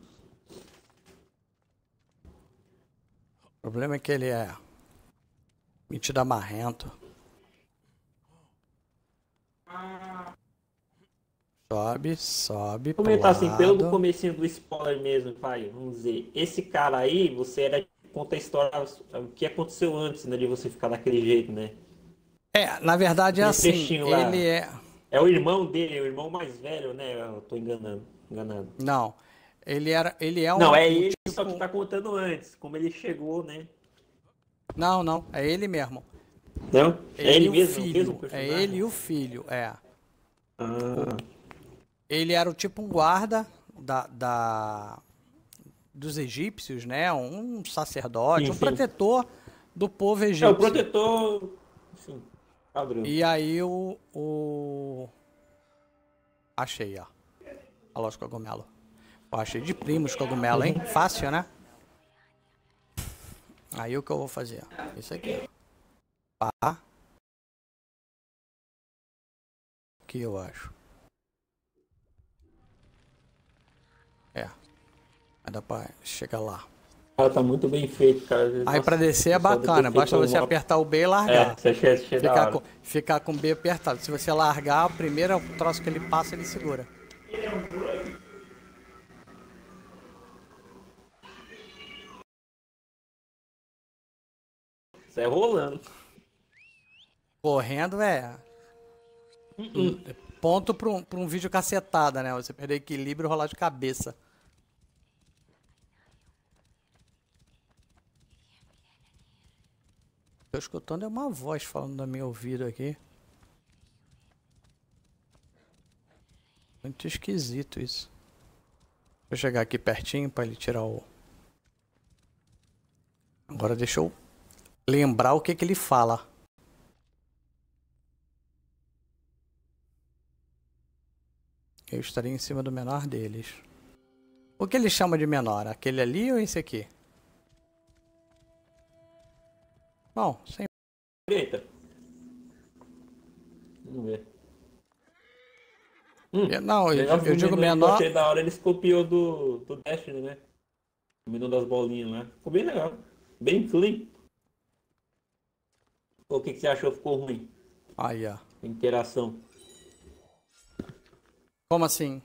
O problema é que ele é metido amarrento. Sobe, sobe pro Comentar assim, pelo lado. comecinho do spoiler mesmo, pai, vamos dizer, esse cara aí, você era conta a história, o que aconteceu antes, né, de você ficar daquele jeito, né? É, na verdade é Aquele assim, trechinho lá. ele é... É o irmão dele, o irmão mais velho, né? Eu tô enganando, enganado. Não, ele era, ele é um... Não, é um ele, tipo... só que tá contando antes, como ele chegou, né? Não, não, é ele mesmo. Não? É Ele ele e o mesmo, é o mesmo filho, é personagem? ele e o filho, é. Ah, Ele era o tipo um guarda da, da- dos egípcios, né? Um sacerdote, Sim, um sim. protetor do povo é o egípcio. protetor, sim, padrão. E aí o, o... Achei, ó. Olha lá os cogumelos. Pô, achei de primos cogumelo, hein? Fácil, né? Aí o que eu vou fazer? Isso aqui, ó. Pá. Aqui eu acho. É. Aí dá pra chegar lá. Cara, tá muito bem feito, cara. Aí Nossa, pra descer é só de ter bacana. Basta feito você uma- apertar o B e É, largar. você achei, achei da Ficar hora. com, ficar com o B apertado. Se você largar, o primeiro troço que ele passa, ele segura. Isso é rolando. Correndo é ponto pra um, pra um vídeo cacetada, né? Você perder equilíbrio e rolar de cabeça. Tô escutando é uma voz falando no meu ouvido aqui. Muito esquisito isso. Vou chegar aqui pertinho pra ele tirar o... Agora deixa eu lembrar o que que ele fala. Eu estaria em cima do menor deles. O que ele chama de menor? Aquele ali ou esse aqui? Bom, sem... Eita. Vamos ver. Hum, Eu- Não, eu, legal eu que o digo menu que eu menor... achei da hora, eles copiou do, do Destiny, né? O menu das bolinhas lá. Ficou bem legal. Bem clean. O que, que você achou ficou ruim? Aí, ó. A interação. Como assim?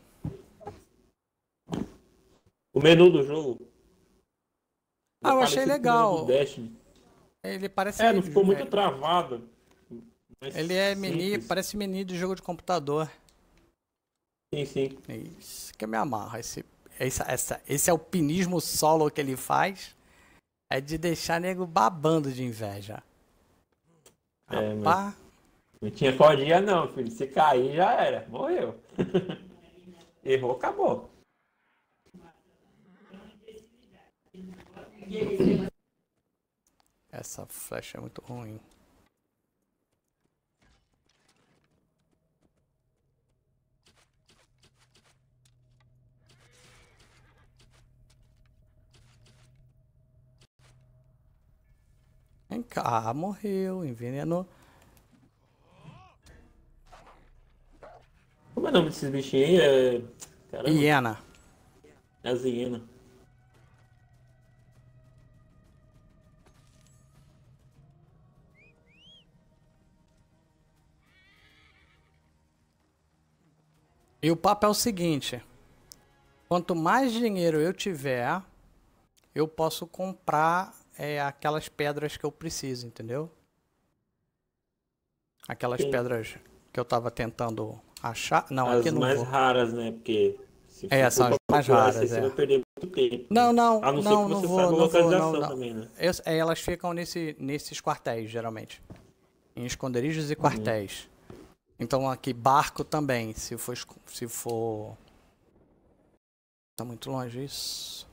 O menu do jogo. Ah, eu É achei parecido com o legal. menu do Destiny. Ele parece... É, não ficou muito é, travado. Mas Ele é mini, simples. parece mini de jogo de computador. Sim, sim. Isso que eu me amarro. Esse, essa, essa, esse alpinismo solo que ele faz é de deixar nego babando de inveja. É, Rapaz, Não tinha cordinha não, filho. Se cair já era. Morreu. Errou, acabou. essa flecha é muito ruim. Vem cá, ah, morreu, envenenou. Como é o nome desses bichinhos aí? É... Caramba, Hiena. é as hienas. E o papo é o seguinte: quanto mais dinheiro eu tiver, eu posso comprar é, aquelas pedras que eu preciso, entendeu? Aquelas Sim. pedras que eu tava tentando achar. Não, As aqui não mais vou. raras, né? Porque se É, for são as pra mais procurar, raras, você é. vai perder muito tempo. Não, não, A não ser não, que não você vou, saiba a não vou, localização não, não. também, né? Eu- é, elas ficam nesse, nesses quartéis, geralmente. Em esconderijos e quartéis. Então aqui, barco também, se for... esco- Se for... Tá muito longe isso.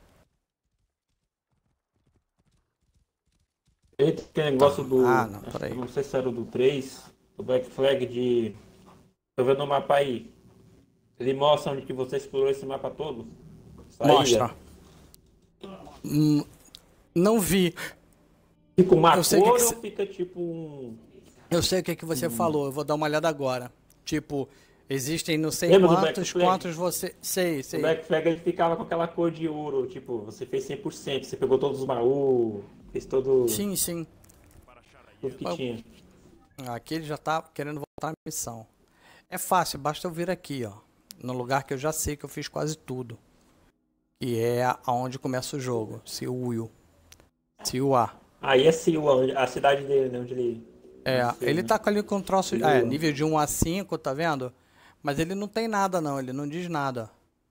Ele tem Tá. negócio Ah, do. não, Acho que peraí. não sei se era o do três, do Black Flag de. Tô vendo o mapa aí. Ele mostra onde que você explorou esse mapa todo? Essa ilha. Mostra. Hum, não vi. Fica uma Eu sei o que cor que ou cê- fica tipo um. Eu sei o que que você falou, eu vou dar uma olhada agora. Tipo, existem não sei Lembra do Black quantos, Flag? quantos você... Sei, O sei. Black Flag ele ficava com aquela cor de ouro, tipo, você fez cem por cento, você pegou todos os baús, fez todo, Sim, sim. tudo que Mas tinha. aqui ele já tá querendo voltar à missão. É fácil, basta eu vir aqui, ó. No lugar que eu já sei que eu fiz quase tudo. Que é aonde começa o jogo. Siuil. Siuá. Aí é Siwa, a cidade dele, né, onde ele É, nasceu, ele né? tá com ali com troço. Siuá. É, nível de um a cinco, tá vendo? Mas ele não tem nada, não. Ele não diz nada.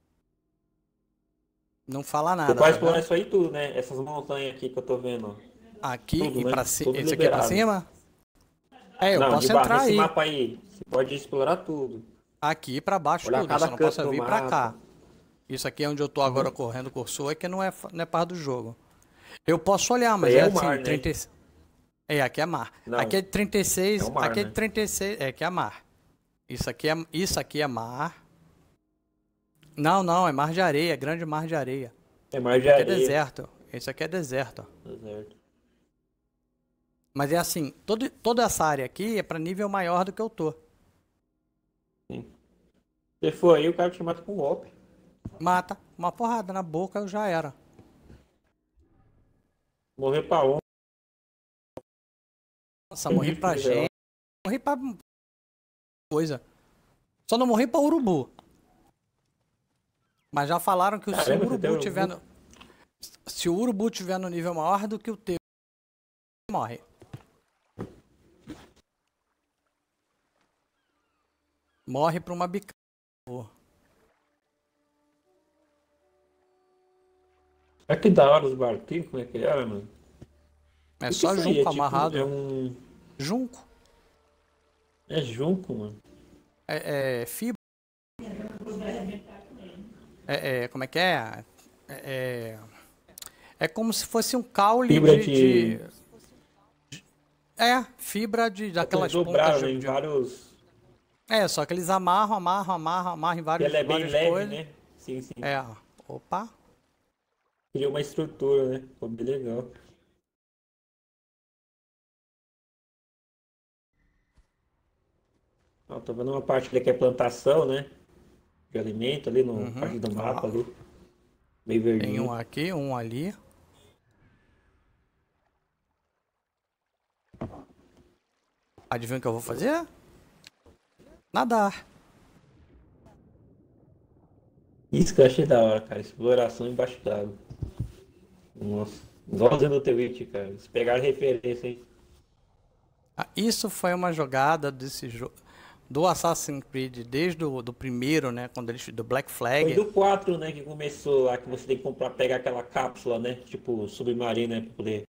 Não fala Você nada, pode tá explorar vendo? isso aí tudo, né? Essas montanhas aqui que eu tô vendo, ó. Aqui Tudo, e né? pra cima. Tudo Esse aqui é pra liberado. cima? É, eu Não, posso de baixo, entrar nesse aí. mapa aí, você pode explorar tudo. Aqui pra baixo Olhar tudo. Eu cada só não canto posso do vir pra cá. mapa. Isso aqui é onde eu tô agora Uhum. correndo o cursor, é que não é, fa- não é parte do jogo. Eu posso olhar, mas Aí é é o assim, mar, né? trinta e seis. É, aqui é mar. Não, Aqui é trinta e é seis, o mar, aqui é né? trinta e seis, é aqui é mar. Isso aqui é, isso aqui é mar. Não, não, é mar de areia, grande mar de areia. É mar de Aqui é areia. deserto. Isso aqui é deserto. Deserto. Mas é assim, todo, toda essa área aqui é pra nível maior do que eu tô. Sim. Você for aí, o cara te mata com golpe. Mata, uma porrada na boca eu já era. Morreu pra onde? Nossa, morri pra gente, morri pra coisa. Só não morri pra urubu. Mas já falaram que se o Caramba, você tem urubu urubu? tiver no, se o urubu tiver no nível maior do que o teu, morre. Morre pra uma bicada. É que da hora os barquinhos, como é que era, mano? É O que só isso aí? É junco tipo, amarrado. é um... Junco. É junco, mano. É, é fibra. É, é, como é que é? É, é, é como se fosse um caule Fibra de, de... de- É, fibra de, daquelas pontas Dobraram, né, de, em de- vários... É, só que eles amarram, amarram, amarram, amarram em E vários, ela é bem várias leve, coisas. né? Sim, sim. É, opa. Cria uma estrutura, né? Ficou bem legal. Ó, tô vendo uma parte ali que é plantação, né? De alimento ali, no Uhum, parte do mapa ó. ali. Bem Tem um verdinho. aqui, um ali. Adivinha o que eu vou fazer? Nadar. Isso que eu achei da hora, cara. Exploração embaixo d'água. Nossa. Igualzinho do Twitch, cara. Eles pegaram referência, hein? Ah, isso foi uma jogada desse jogo do Assassin's Creed desde o do primeiro, né, quando eles do Black Foi Flag. do quatro, né, que começou lá, que você tem que comprar, pegar aquela cápsula, né? Tipo, submarina, né, pra poder...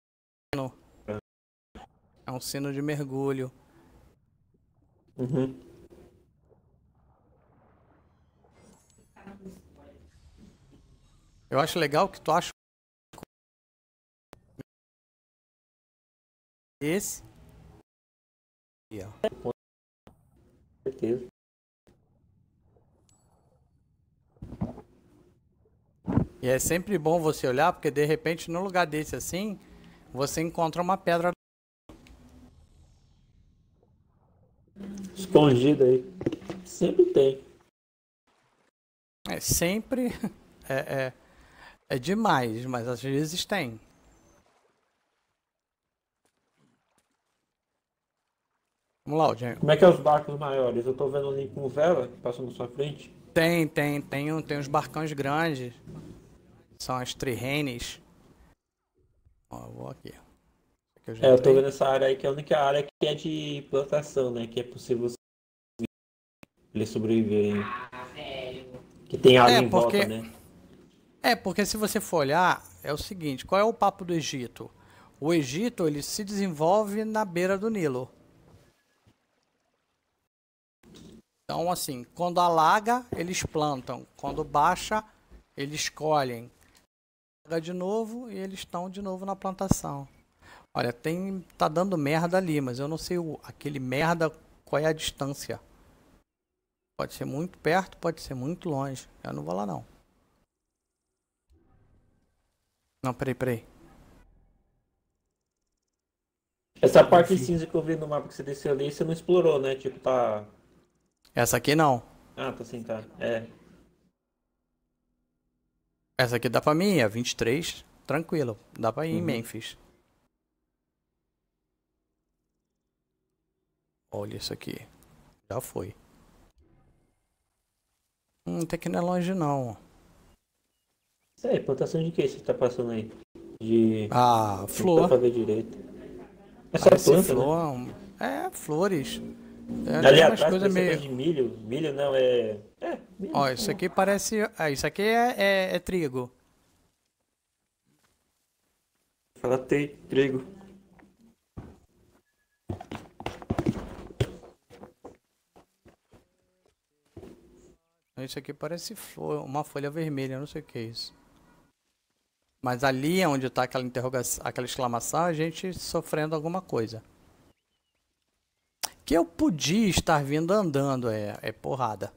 É um sino de mergulho. Uhum. Eu acho legal que tu acha esse. Aqui, ó. Com certeza. E é sempre bom você olhar, porque de repente num lugar desse assim, você encontra uma pedra. Escondido aí. Sempre tem. É sempre é, é, é demais, mas às vezes tem. Vamos lá, Eugênio. Como é que é os barcos maiores? Eu tô vendo ali com vela, passando na sua frente. Tem, tem, tem, um, tem uns barcões grandes. São as trirenes. Ó, eu vou aqui. Aqui eu já É, eu tô entrei. vendo essa área aí, que é a única área que é de plantação, né? Que é possível eles sobreviverem. Que tem água É, em porque- volta, né? É, porque se você for olhar, é o seguinte, qual é o papo do Egito? O Egito, ele se desenvolve na beira do Nilo. Então, assim, quando alaga, eles plantam. Quando baixa, eles colhem. Alaga de novo e eles estão de novo na plantação. Olha, tem, tá dando merda ali, mas eu não sei o, aquele merda qual é a distância. Pode ser muito perto, pode ser muito longe. Eu não vou lá não. Não, peraí, peraí. Essa parte cinza que eu vi no mapa que você desceu ali, você não explorou, né? Tipo, tá... Essa aqui não. Ah, tá assim, tá. É. Essa aqui dá pra mim, é vinte e três. Tranquilo. Dá pra ir em Uhum. Memphis. Olha isso aqui. Já foi. Hum, até que não é longe não. Isso aí, plantação de que você tá passando aí? De... Ah, Não dá flor. pra ver direito. É só Parece planta, flor. né? um- É, flores. É, Ali tem umas atrás coisas parece meio... coisa de milho. Milho não, é... É, milho. Ó, isso aqui parece... Ah, isso aqui é, é, é trigo. Fala tem trigo. Isso aqui parece flor, uma folha vermelha, eu não sei o que é isso. Mas ali é onde tá aquela interrogação, aquela exclamação, a gente sofrendo alguma coisa. Que eu podia estar vindo andando, é, é porrada.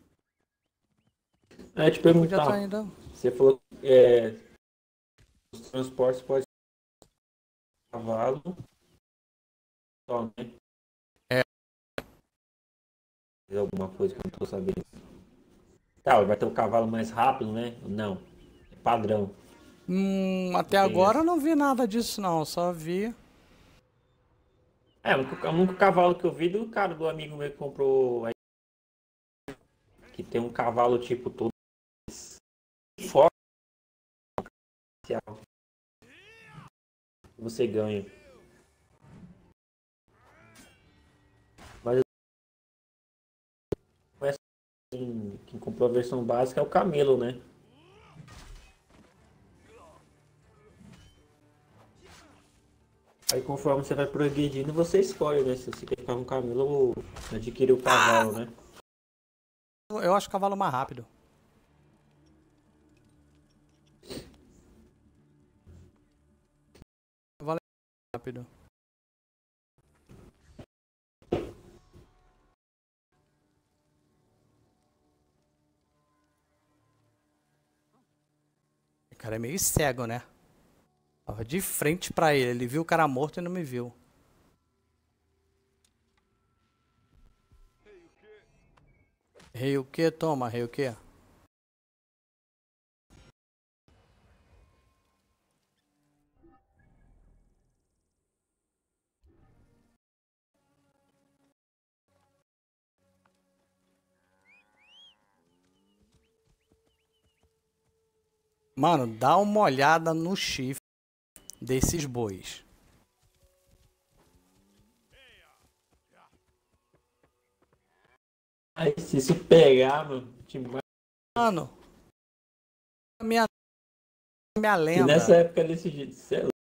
Ah, te Podia perguntar. estar indo... Você falou que é, os transportes podem ser cavalo. Só, né? É. Tem alguma coisa que eu não tô sabendo. Tá, vai ter o cavalo mais rápido, né? Não. É padrão. Hum, até Tem agora eu essa. não vi nada disso não, só vi... É, o único, o único cavalo que eu vi do cara do amigo meu que comprou aí, que tem um cavalo tipo todo forte. Você ganha. Mas quem, quem comprou a versão básica é o camelo, né? Aí conforme você vai progredindo, você escolhe, né? Se você quer ficar com o camelo ou adquirir o cavalo, né? Eu acho o cavalo mais rápido. Cavalo é rápido. O cara é meio cego, né? Tava de frente pra ele, ele viu o cara morto e não me viu. Rei o que? Toma, rei o que? Mano, dá uma olhada no chifre desses bois. Aí se isso pegar, mano, te mata. Mano, minha, minha E lenda. nessa época desse jeito, cê é louco.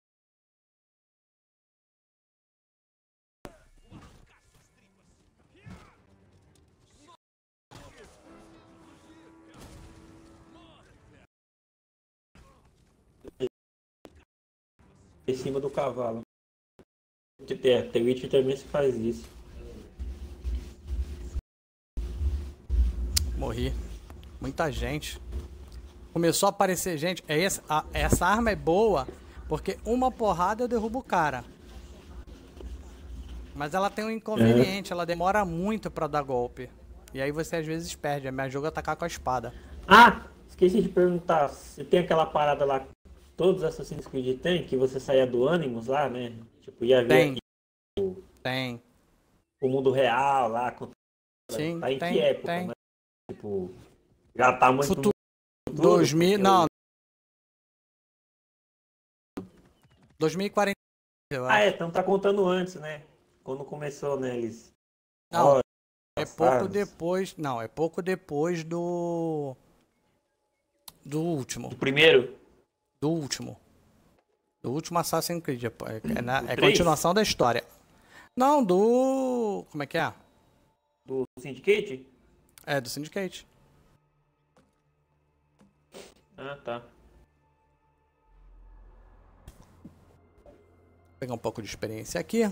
Em cima do cavalo. É, The Witcher também se faz isso. Morri. Muita gente. Começou a aparecer gente. É essa, a- essa arma é boa porque uma porrada eu derrubo o cara. Mas ela tem um inconveniente, ela demora muito pra dar golpe. E aí você às vezes perde. A minha jogo é atacar com a espada. Ah, esqueci de perguntar. Você tem aquela parada lá, todos os Assassin's Creed tem, que você saía do Animus lá, né? Tipo, ia ver Tem. Tem. o mundo real lá. com- Sim, Tá em tem, que época, tem. né? Tipo, já tá muito Futuro. no futuro, dois mil, porque não. o- dois mil e quarenta, eu Ah, acho. é, então tá contando antes, né? Quando começou, né, eles... Não, Ó, é pouco passados. depois. Não, é pouco depois do. Do último. Do primeiro? Do último. Do último Assassin's Creed. É, é, na- Do é três? continuação da história. Não, do. Como é que é? Do Syndicate? É, do Syndicate. Ah, tá. Vou pegar um pouco de experiência aqui.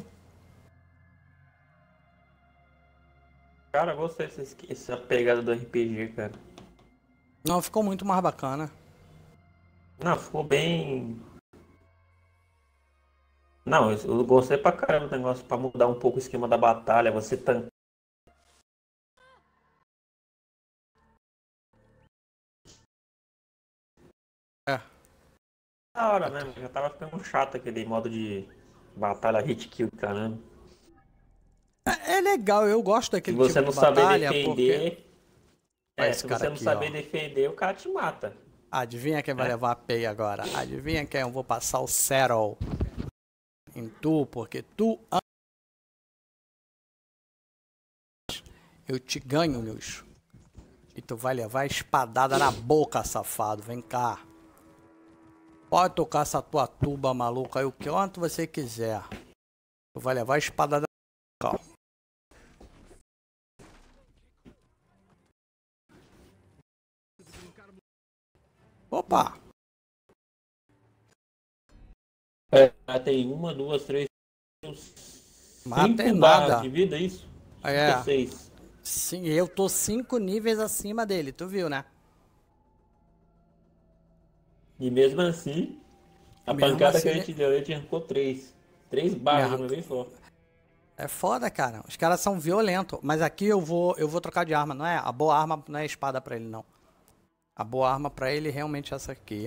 Cara, eu gostei dessa, essa pegada do R P G, cara. Não, ficou muito mais bacana. Não, ficou bem... Não, eu, eu gostei pra caramba do negócio, pra mudar um pouco o esquema da batalha, você tanca. É. Da hora, né? Já tava ficando chato aquele modo de batalha hit kill, caramba. É, é legal, eu gosto Se daquele você tipo não de saber batalha, defender... porque... É, Esse se cara você não aqui, saber ó. defender, o cara te mata. Adivinha quem vai É. levar a P E I agora? Adivinha quem eu vou passar o Settle em tu, porque tu... Eu te ganho, Nilson. E tu vai levar a espadada na boca, safado. Vem cá. Pode tocar essa tua tuba maluca aí o quanto você quiser. Tu vai levar a espadada na boca. Opa! É, tem uma, duas, três, Mata é cinco nada. barras de vida, é isso? É. Cinco ou seis. Sim, eu tô cinco níveis acima dele, tu viu, né? E mesmo assim, a Mesmo pancada assim, que ele ele- te deu, ele te arrancou três. Três Me barras de arranca- uma vez só. É foda, cara. Os caras são violentos. Mas aqui eu vou, eu vou trocar de arma, não é? A boa arma não é espada pra ele, não. A boa arma pra ele realmente é essa aqui.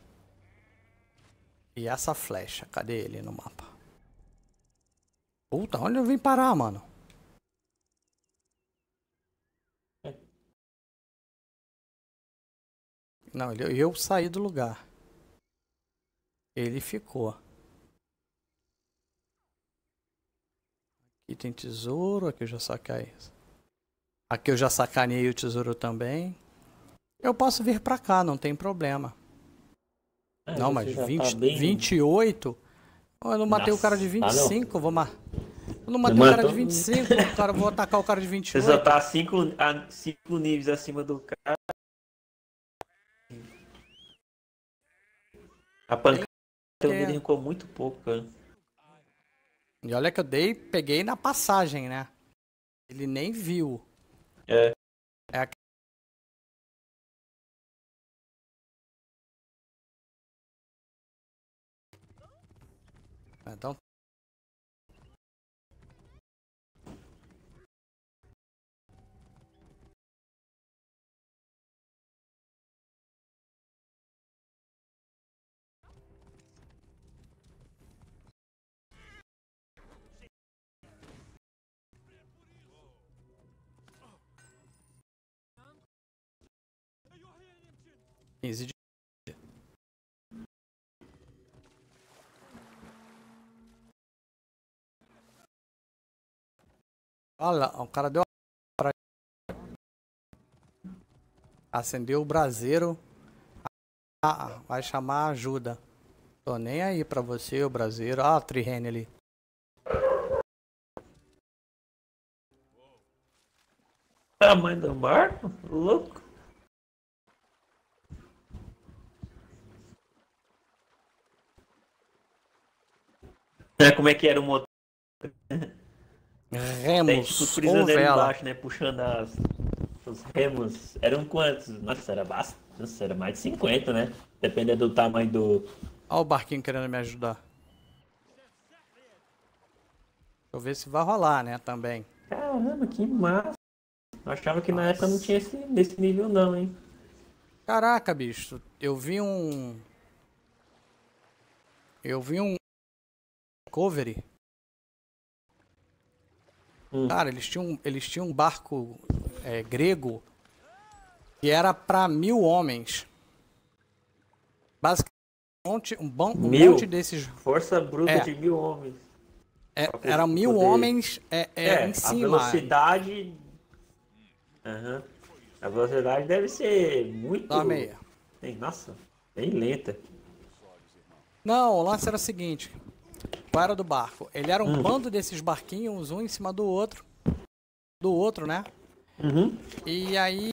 E essa flecha. Cadê ele no mapa? Puta, onde eu vim parar, mano? Não, ele- eu saí do lugar. Ele ficou. Aqui tem tesouro, aqui eu já saquei. Aqui eu já sacaneei o tesouro também. Eu posso vir pra cá, não tem problema. É, Não, você mas já tá vinte, bem- vinte e oito? Eu não matei o cara de Nossa, vinte e cinco, ah, vou matar. Eu não matei Não o cara de matou? vinte e cinco, o cara, vou atacar o cara de vinte e Você só oito. tá cinco, a, cinco níveis acima do cara. A pancada É. dele arrancou muito pouco, cara. E olha que eu dei, peguei na passagem, né? Ele nem viu. É. É aqui. Então. quinze de... Olha, o cara deu pra... Acendeu o braseiro. Ah, vai chamar ajuda. Tô nem aí pra você, o braseiro. Ah, a Trirene ali. Tamanho do barco? Louco. É, como é que era o motor? Tem Remos tipo os ou prisioneiros vela. embaixo, né? Puxando as, os remos. Eram quantos? Nossa, era bastante. Nossa, era mais de cinquenta, né? Dependendo do tamanho do. Olha o barquinho querendo me ajudar. Deixa eu ver se vai rolar, né, também. Caramba, que massa. Eu achava que na época não tinha esse, nesse nível não, hein? Caraca, bicho. Eu vi um... Eu vi um... Covery. Hum. Cara, eles tinham, eles tinham um barco é, grego que era pra mil homens. Basicamente, um monte, um, bom, um Mil? monte desses... Força bruta É. de mil homens. É, Pra eram mil poder- homens é, é, É, em a cima. velocidade. Aham. A velocidade deve ser muito. Dá uma meia. Bem, nossa, bem lenta. Não, o lance era o seguinte. Qual era do barco? Ele era um Hum. bando desses barquinhos, um em cima do outro. Do outro, né? Uhum. E aí.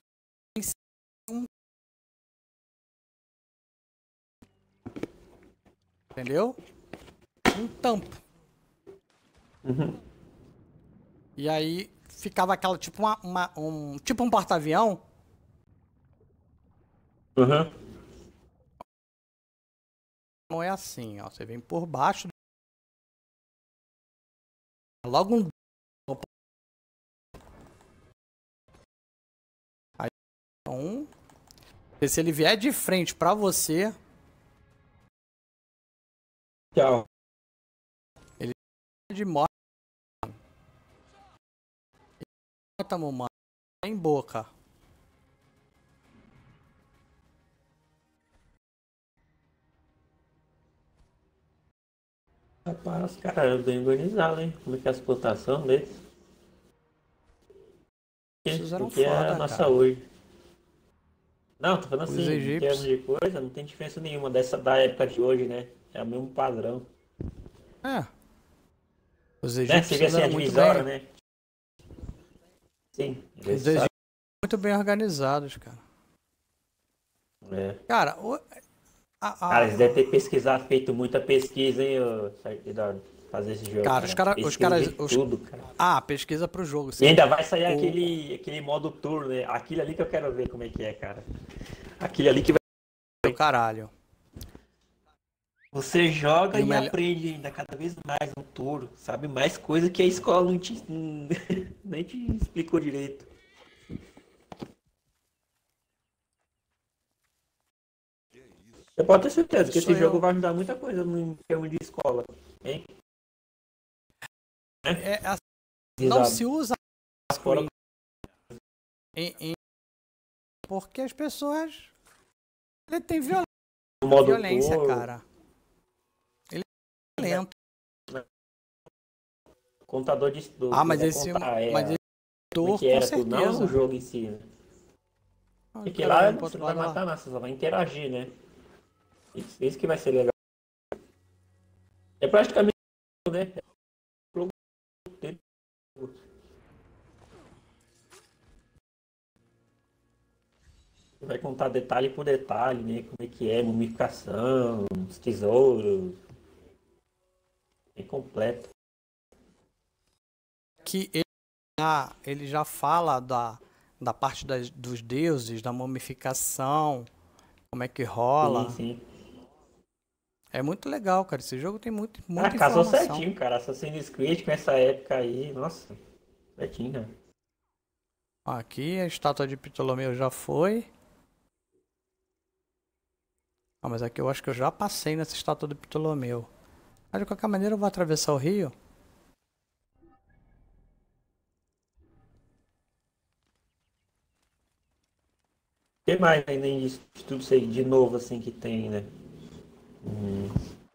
Entendeu? Um tampo. Uhum. E aí ficava aquela tipo uma, uma- um tipo um porta-avião. Uhum. Não é assim, ó. Você vem por baixo. Logo um. Aí um. Porque se ele vier de frente pra você, Tchau. de morte. Tamo, mano. Em boca. Rapaz, os caras bem organizados, hein? Como é que é a explotação deles? Esses O eram que é a foda, nossa cara. hoje? Não, tô falando Os assim, em termos egípcios. de coisa, não tem diferença nenhuma dessa da época de hoje, né? É o mesmo padrão. É. Os Né? Você vê egípcios assim a eram muito bem. divisória, né? Sim, eles Os sabem. egípcios eram muito bem organizados, cara. É. Cara, o, a, Cara, eles devem a- ter pesquisado, feito muita pesquisa, hein, ô, Eduardo? Fazer esse jogo, cara, os cara. caras. Os Pesquisa de caras. Os, tudo, cara. ah, pesquisa pro jogo, E sim. ainda vai sair O, aquele, aquele modo tour, né? Aquilo ali que eu quero ver como é que é, cara. Aquilo ali que vai. o caralho. Você joga E o e melhor. aprende ainda cada vez mais no touro, sabe? Mais coisa que a escola não te, nem te explicou direito. Você pode ter certeza que Sou esse jogo eu. vai ajudar muita coisa no- em termos de escola, hein? É, é- não Visado. se usa Fora screen em, em- porque as pessoas. Ele tem viol- o modo violência, touro, cara. Ele é violento. contador de do, Ah, que mas vai esse. contar, é, Mas a- esse como é ator, que com era tudo, não o certeza. jogo em si, né? Ah, o Porque cara lá indo pro você outro não vai lado lá. matar nada, você só vai interagir, né? Isso, isso que vai ser legal. É praticamente, né? Vai contar detalhe por detalhe, né? Como é que é, mumificação, os tesouros. É completo. Que ele já, ele já fala da, da parte das, dos deuses, da mumificação, como é que Sim, rola. sim. É muito legal, cara. Esse jogo tem muito, Ah, muita casou informação. certinho, cara. Assassin's Creed com essa época aí, nossa, certinho, cara. Aqui a estátua de Ptolomeu já foi. Ah, mas aqui eu acho que eu já passei nessa estátua de Ptolomeu. Mas de qualquer maneira eu vou atravessar o rio. O que mais além disso, de tudo isso aí de novo assim que tem, né? Hum.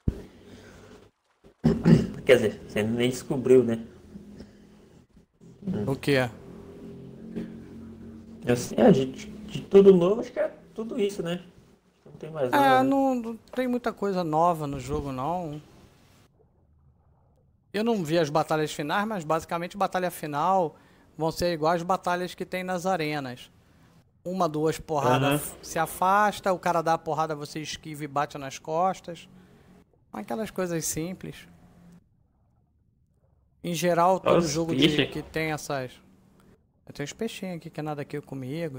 Quer dizer, você nem descobriu, né? O que é? Assim, é, de, de, de tudo novo, acho que é tudo isso, né? Não tem mais É, nada, né? não, não tem muita coisa nova no jogo, não. Eu não vi as batalhas finais, mas basicamente batalha final vão ser igual as batalhas que tem nas arenas. Uma, duas Aham. porradas se afasta, o cara dá a porrada, você esquiva e bate nas costas. Aquelas coisas simples. Em geral, Olha todo os jogo de, bichos. que tem essas. Eu tenho uns peixinhos aqui que é nada aqui comigo.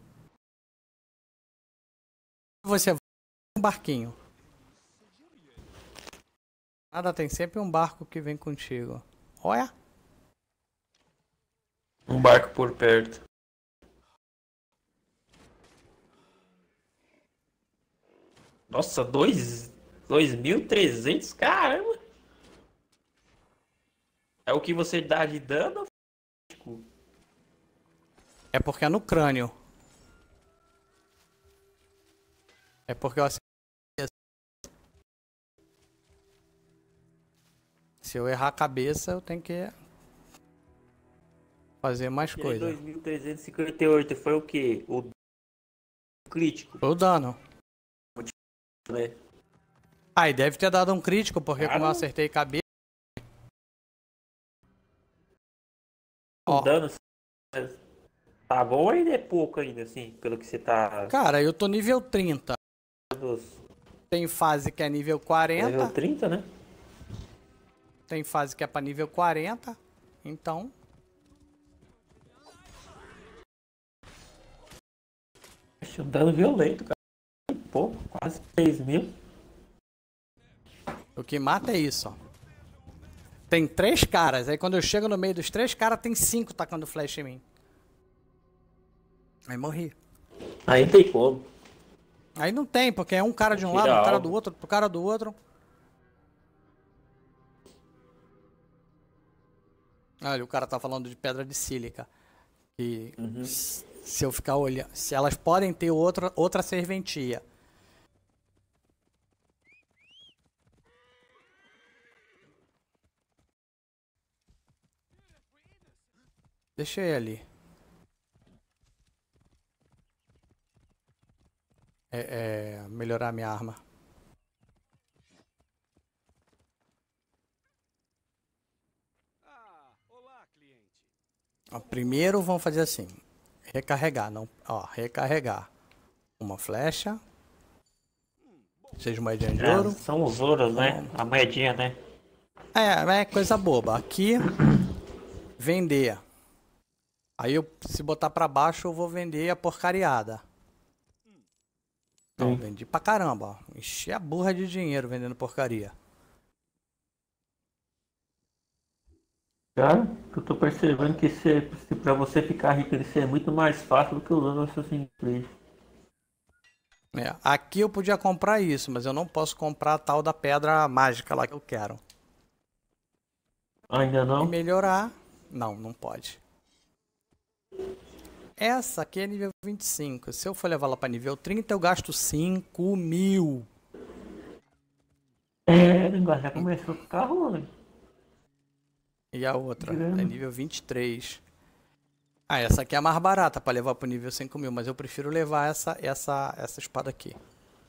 Você vai um barquinho. Nada, tem sempre um barco que vem contigo. Olha. Um barco por perto. Nossa, dois, dois mil e trezentos? Caramba! É o que você dá de dano? É porque é no crânio. É porque eu acertei. Se eu errar a cabeça, eu tenho que fazer mais E aí, coisa. dois mil trezentos e cinquenta e oito foi o quê? O crítico, Foi o dano. né? Ah, e deve ter dado um crítico, porque como eu Cara, acertei cabeça. um Ó, dano. Tá bom ou ainda é pouco ainda, assim, pelo que você tá... Cara, eu tô nível trinta. Dos... Tem fase que é nível Level quarenta. trinta, né? Tem fase que é pra nível quarenta. Então... Acho um dano violento, cara. Pouco, quase três mil. O que mata é isso, ó. Tem três caras. Aí quando eu chego no meio dos três caras, tem cinco tacando flecha em mim. Aí morri. Aí tem como. Aí não tem, porque é um cara de um lado, Tira um cara do alvo. outro, pro cara do outro. Olha, o cara tá falando de pedra de sílica. Que Uhum. se eu ficar olhando... Se elas podem ter outra, outra serventia. Deixa eu ali. É, é, melhorar minha arma. Ah, olá, cliente. Ó, primeiro vamos fazer assim. Recarregar, não, ó, recarregar. Uma flecha. Seja moedinha de É, ouro. são os ouros, né? Vamos. A moedinha, né? É, é coisa boba. Aqui, vender. Aí eu, se botar pra baixo, eu vou vender a porcariada. Não, Sim. vendi pra caramba, ó. Enchi a burra de dinheiro vendendo porcaria. Cara, eu tô percebendo que se, se pra você ficar rico, isso é muito mais fácil do que usando o Assassin's Creed. É, aqui eu podia comprar isso, mas eu não posso comprar a tal da pedra mágica lá que eu quero. Ainda E não? melhorar... Não, não pode. Essa aqui é nível vinte e cinco. Se eu for levar ela pra nível trinta, eu gasto cinco mil. É, o negócio já começou a ficar ruim. E a outra é Grana. nível vinte e três. Ah, essa aqui é a mais barata pra levar pro nível cinco mil, mas eu prefiro levar essa, essa, essa espada aqui.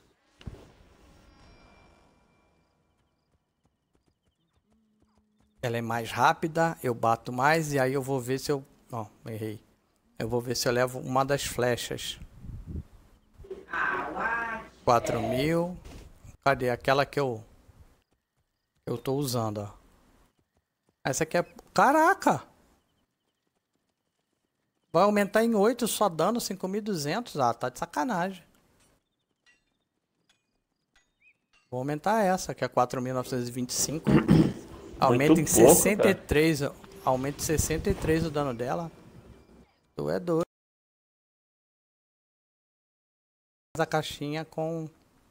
Ela é mais rápida, eu bato mais e aí eu vou ver se eu... Ó, errei. Eu vou ver se eu levo uma das flechas. quatro mil. Cadê? Aquela que eu... Eu tô usando, ó. Essa aqui é... Caraca! Vai aumentar em oito só dano cinco mil e duzentos. Ah, tá de sacanagem. Vou aumentar essa, que é quatro mil novecentos e vinte e cinco. Muito Aumenta em pouco, sessenta e cara. três. Aumenta em sessenta e três o dano dela. Tu é doido. A caixinha com...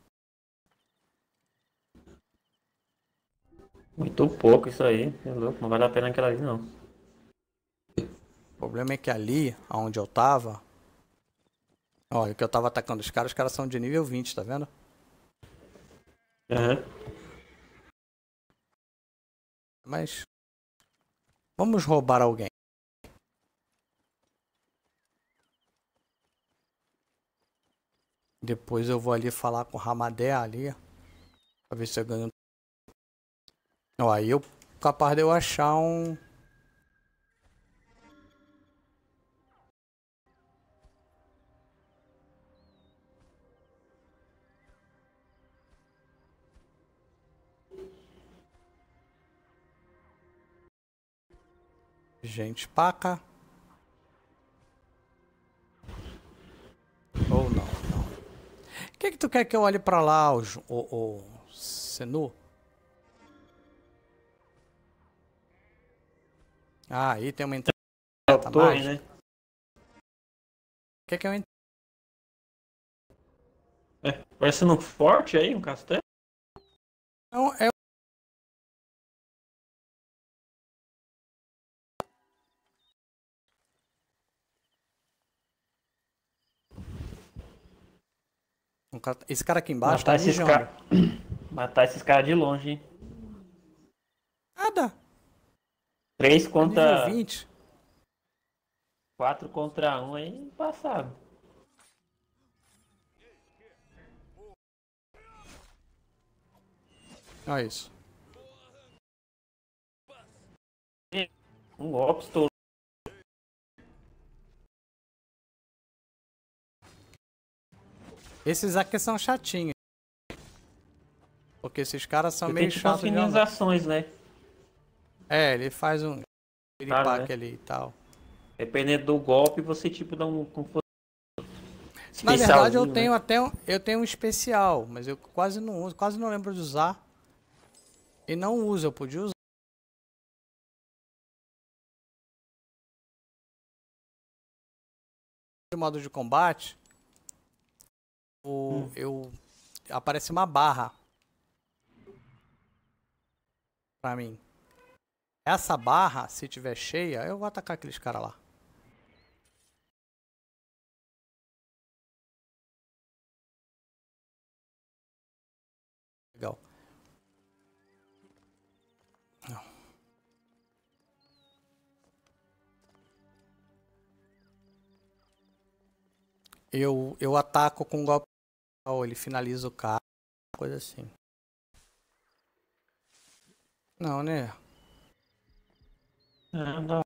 Muito pouco isso aí. É louco, não vale a pena aquela ali, não. O problema é que ali, onde eu tava... Olha, que eu tava atacando os caras, os caras são de nível vinte, tá vendo? Aham. Mas... Vamos roubar alguém. Depois eu vou ali falar com o Ramadé ali. Pra ver se eu ganho... Ó, aí eu... Capaz de eu achar um... Gente paca. Ou não, não. O que que tu quer que eu olhe pra lá, o, Ju- o, o Senu? Ah, aí tem uma A entrada torre, né? mágica. O que que eu entre? É, parecendo um forte aí, um castelo. Não, é um cara- esse cara aqui embaixo tá Matar esses mijando. caras. Matar esses caras de longe, hein? Nada. Três É nível contra. vinte. Quatro contra um aí, passado. Olha isso. Um golpe estourou. Esses aqui são chatinhos. Porque esses caras são Você meio tem tipo umas chatos de andar. finalizações, né? É, ele faz um Claro, piripaque né? ali e tal. Dependendo do golpe, você tipo dá um como fosse Na verdade eu especialzinho, tenho né? até um, eu tenho um especial, mas eu quase não uso, quase não lembro de usar. E não uso, eu podia usar. No modo de combate, o, Hum. eu aparece uma barra pra mim. Essa barra, se tiver cheia, eu vou atacar aqueles caras lá. Legal. Não. Eu, eu ataco com um golpe, ele finaliza o cara, coisa assim. Não, né? Ah, dá.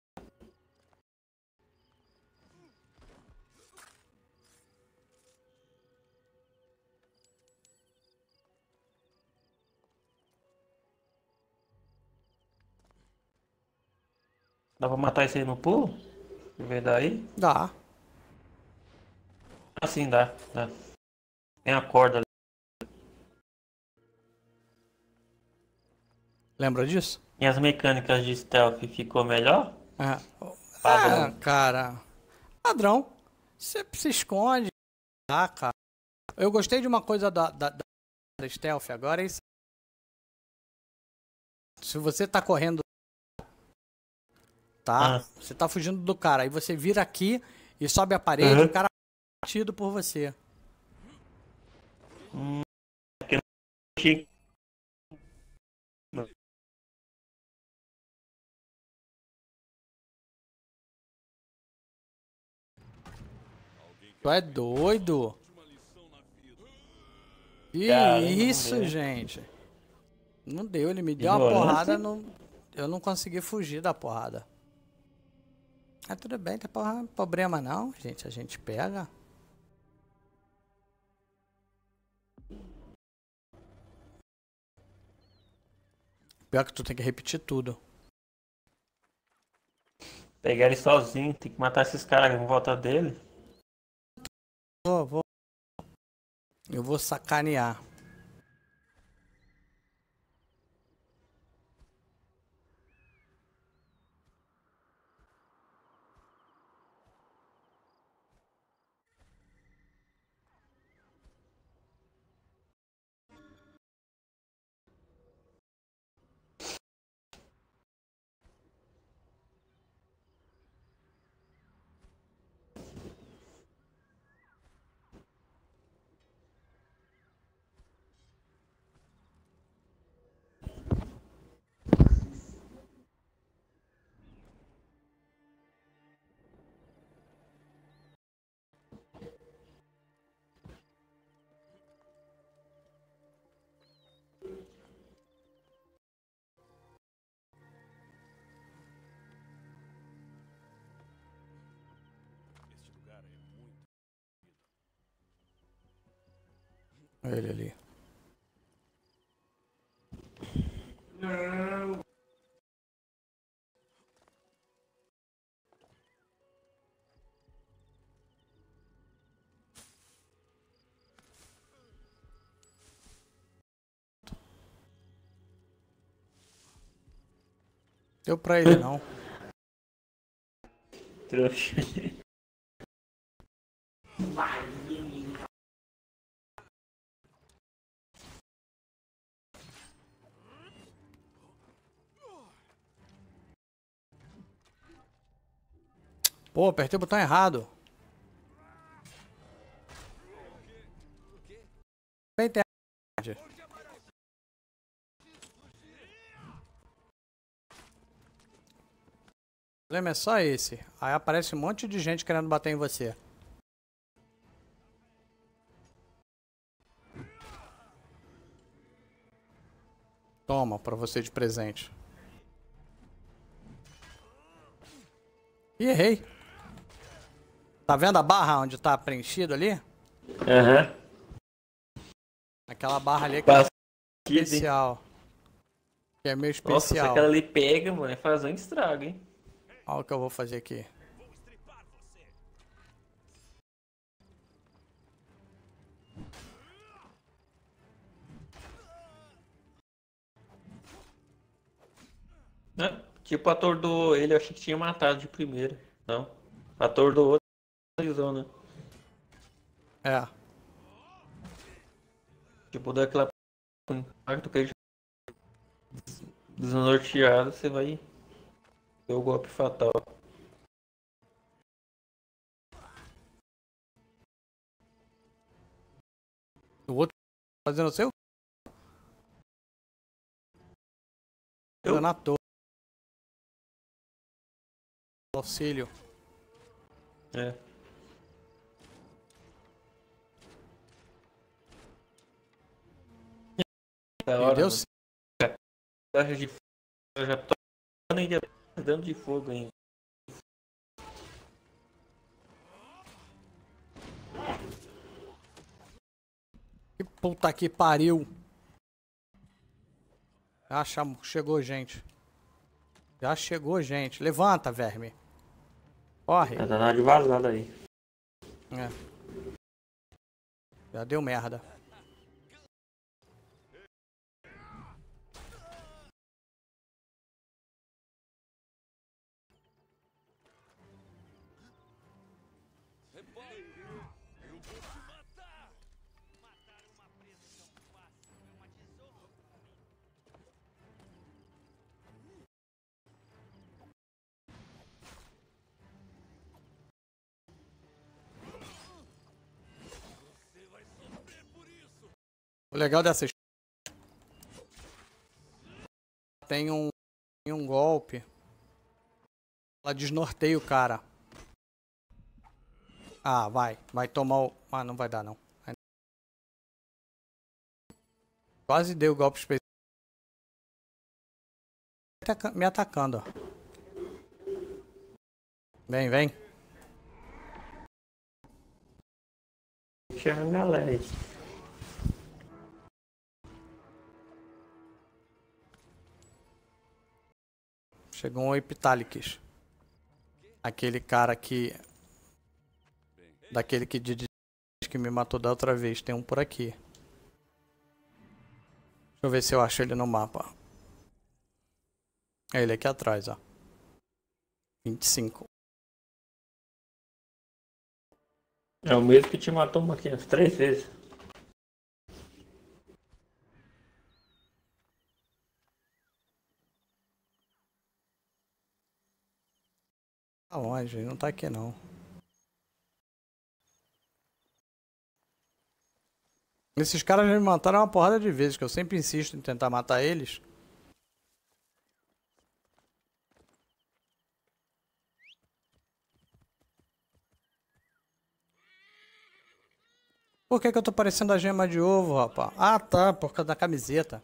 Dá pra matar esse aí no pulo? Ver daí? Dá. Ah, sim, dá, dá. Tem a corda ali. Lembra disso? E as mecânicas de stealth ficou melhor? É. Ah, Padrão. cara. Padrão. Você se esconde. Ah, cara. Eu gostei de uma coisa da, da, da stealth agora. É isso. Se você tá correndo, tá? Ah. Você tá fugindo do cara. Aí você vira aqui e sobe a parede. Uhum. O cara é batido por você. Tinha- Tu é doido? Que Caramba, não isso, deu. gente? Não deu. Ele me deu uma Ignorância? porrada. Não, eu não consegui fugir da porrada. Ah, tudo bem, não tem porra- problema não, gente. A gente pega. Pior que tu tem que repetir tudo. Pegar ele sozinho, tem que matar esses caras em volta dele. Vou, vou. Eu vou sacanear. Este lugar é muito. Ele ali. Deu pra ele não. Trouxa. Pô, apertei o botão errado. Bem tarde. O problema é só esse. Aí aparece um monte de gente querendo bater em você. Toma, pra você de presente. Ih, errei. Tá vendo a barra onde tá preenchido ali? Aham. Aquela barra ali é que é Passa aqui, hein? especial. Que é meio Nossa, se especial. aquela ali pega, mano, é fazer um estrago, hein? Olha o que eu vou fazer aqui. Né? Tipo, atordoou ele, eu achei que tinha matado de primeira. Não. Atordoou a né? É. Tipo, daquela impacto que ele desnorteado, você vai ter o golpe fatal. O outro fazendo o seu? Eu? Na torre. Auxílio. É. Da Meu hora, Deus. mano. Caixa de fogo, eu já tô ainda dando de fogo ainda. Que puta que pariu. Já chamo, chegou gente. Já chegou gente. Levanta, verme. Corre. Tá dando uma de vazada aí. É. Já deu merda. O legal dessa tem um, tem um golpe. Ela desnorteia o cara. Ah, vai. Vai tomar o... Ah, não vai dar, não. Quase deu o golpe especial. Me atacando, ó. Vem, vem. Chama a galera aí. Chegou um Epitalix. Aquele cara que... Daquele que, de, de, que me matou da outra vez. Tem um por aqui. Deixa eu ver se eu acho ele no mapa. É ele aqui atrás, ó. vinte e cinco. É o mesmo que te matou uma aqui umas três vezes. Tá longe, ele não tá aqui não. Esses caras já me mataram uma porrada de vezes, que eu sempre insisto em tentar matar eles. Por que que eu tô parecendo a gema de ovo, rapaz? Ah, tá, por causa da camiseta.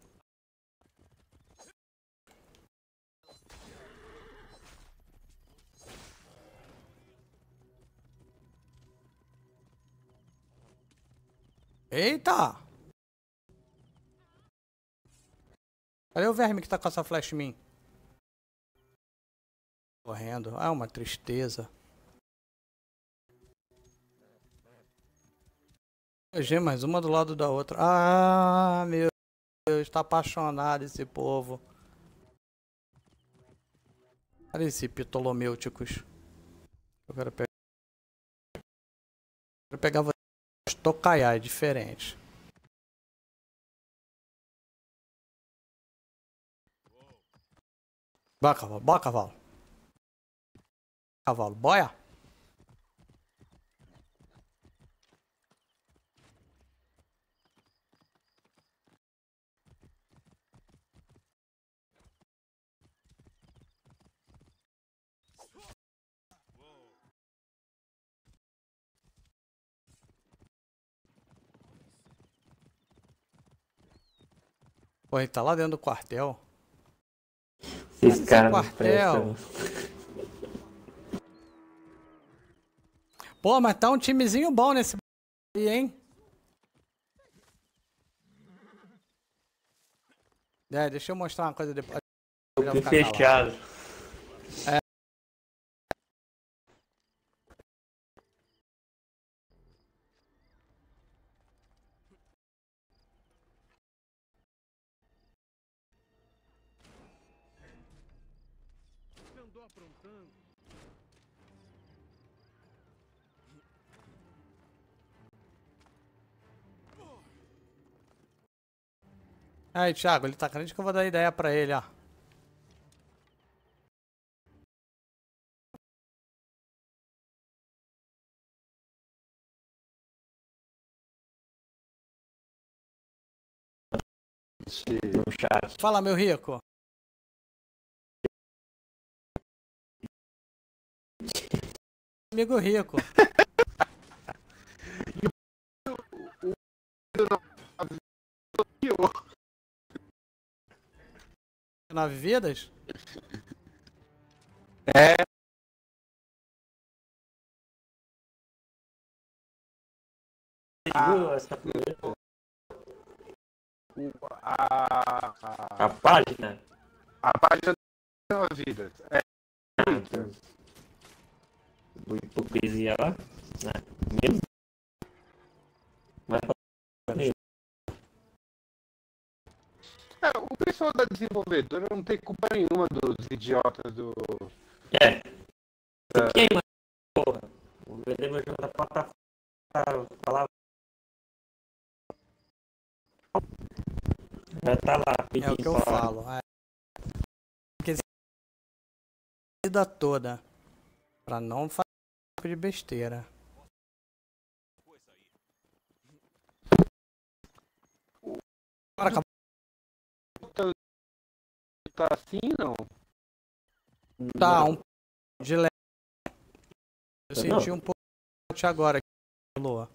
Eita! Cadê o verme que tá com essa flecha em mim? Correndo. Ah, uma tristeza. Gemas, uma do lado da outra. Ah, meu Deus, tá apaixonado esse povo. Olha esse pitolomêuticos. Eu quero pegar. Eu quero pegar vocês. Tocaiá, é diferente. Bora, cavalo. Bora, cavalo. Cavalo, boia. Pô, ele tá lá dentro do quartel. Esses caras não quartel. prestam. Pô, mas tá um timezinho bom nesse E, hein? É, deixa eu mostrar uma coisa depois. Já Fui ficar calado. fechado. Andou aprontando. Aí, Thiago, ele tá crente que eu vou dar ideia pra ele, ó. No chat. Fala, meu rico. Amigo rico. Nove vidas? É, Viu essa a, a, a página? a página da vida. É, Do hipocrisia lá? Né? Mesmo? Mas é, o pessoal da desenvolvedora não tem culpa nenhuma dos idiotas do. é. Você queima, porra. Vou vender meu jogo da plataforma. Falar. Já tá lá, É o pedindo que eu pra- falo. É. Porque a vida toda pra não fazer tipo de besteira. Cara, acabou. Tá assim, não? Tá um de leve. Eu Não. senti um pouco agora aqui, Lua.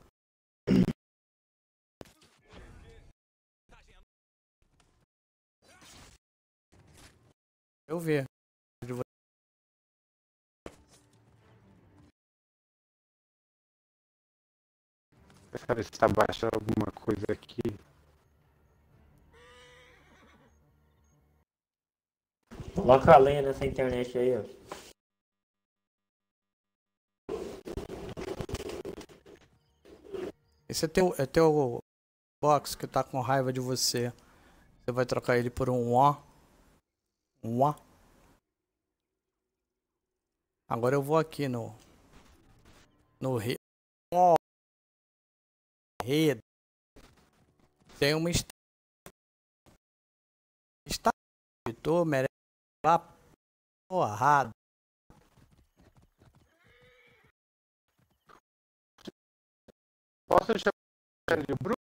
Eu vi. Sabe se tá baixando alguma coisa aqui. Coloca a lenha nessa internet aí, ó. Esse é teu, é teu box que tá com raiva de você. Você vai trocar ele por um ó. Um ó. Agora eu vou aqui no. No re... Ó. Rede. Tem uma est- está editor merece lá porrada. Posso chamar ele de Bruno?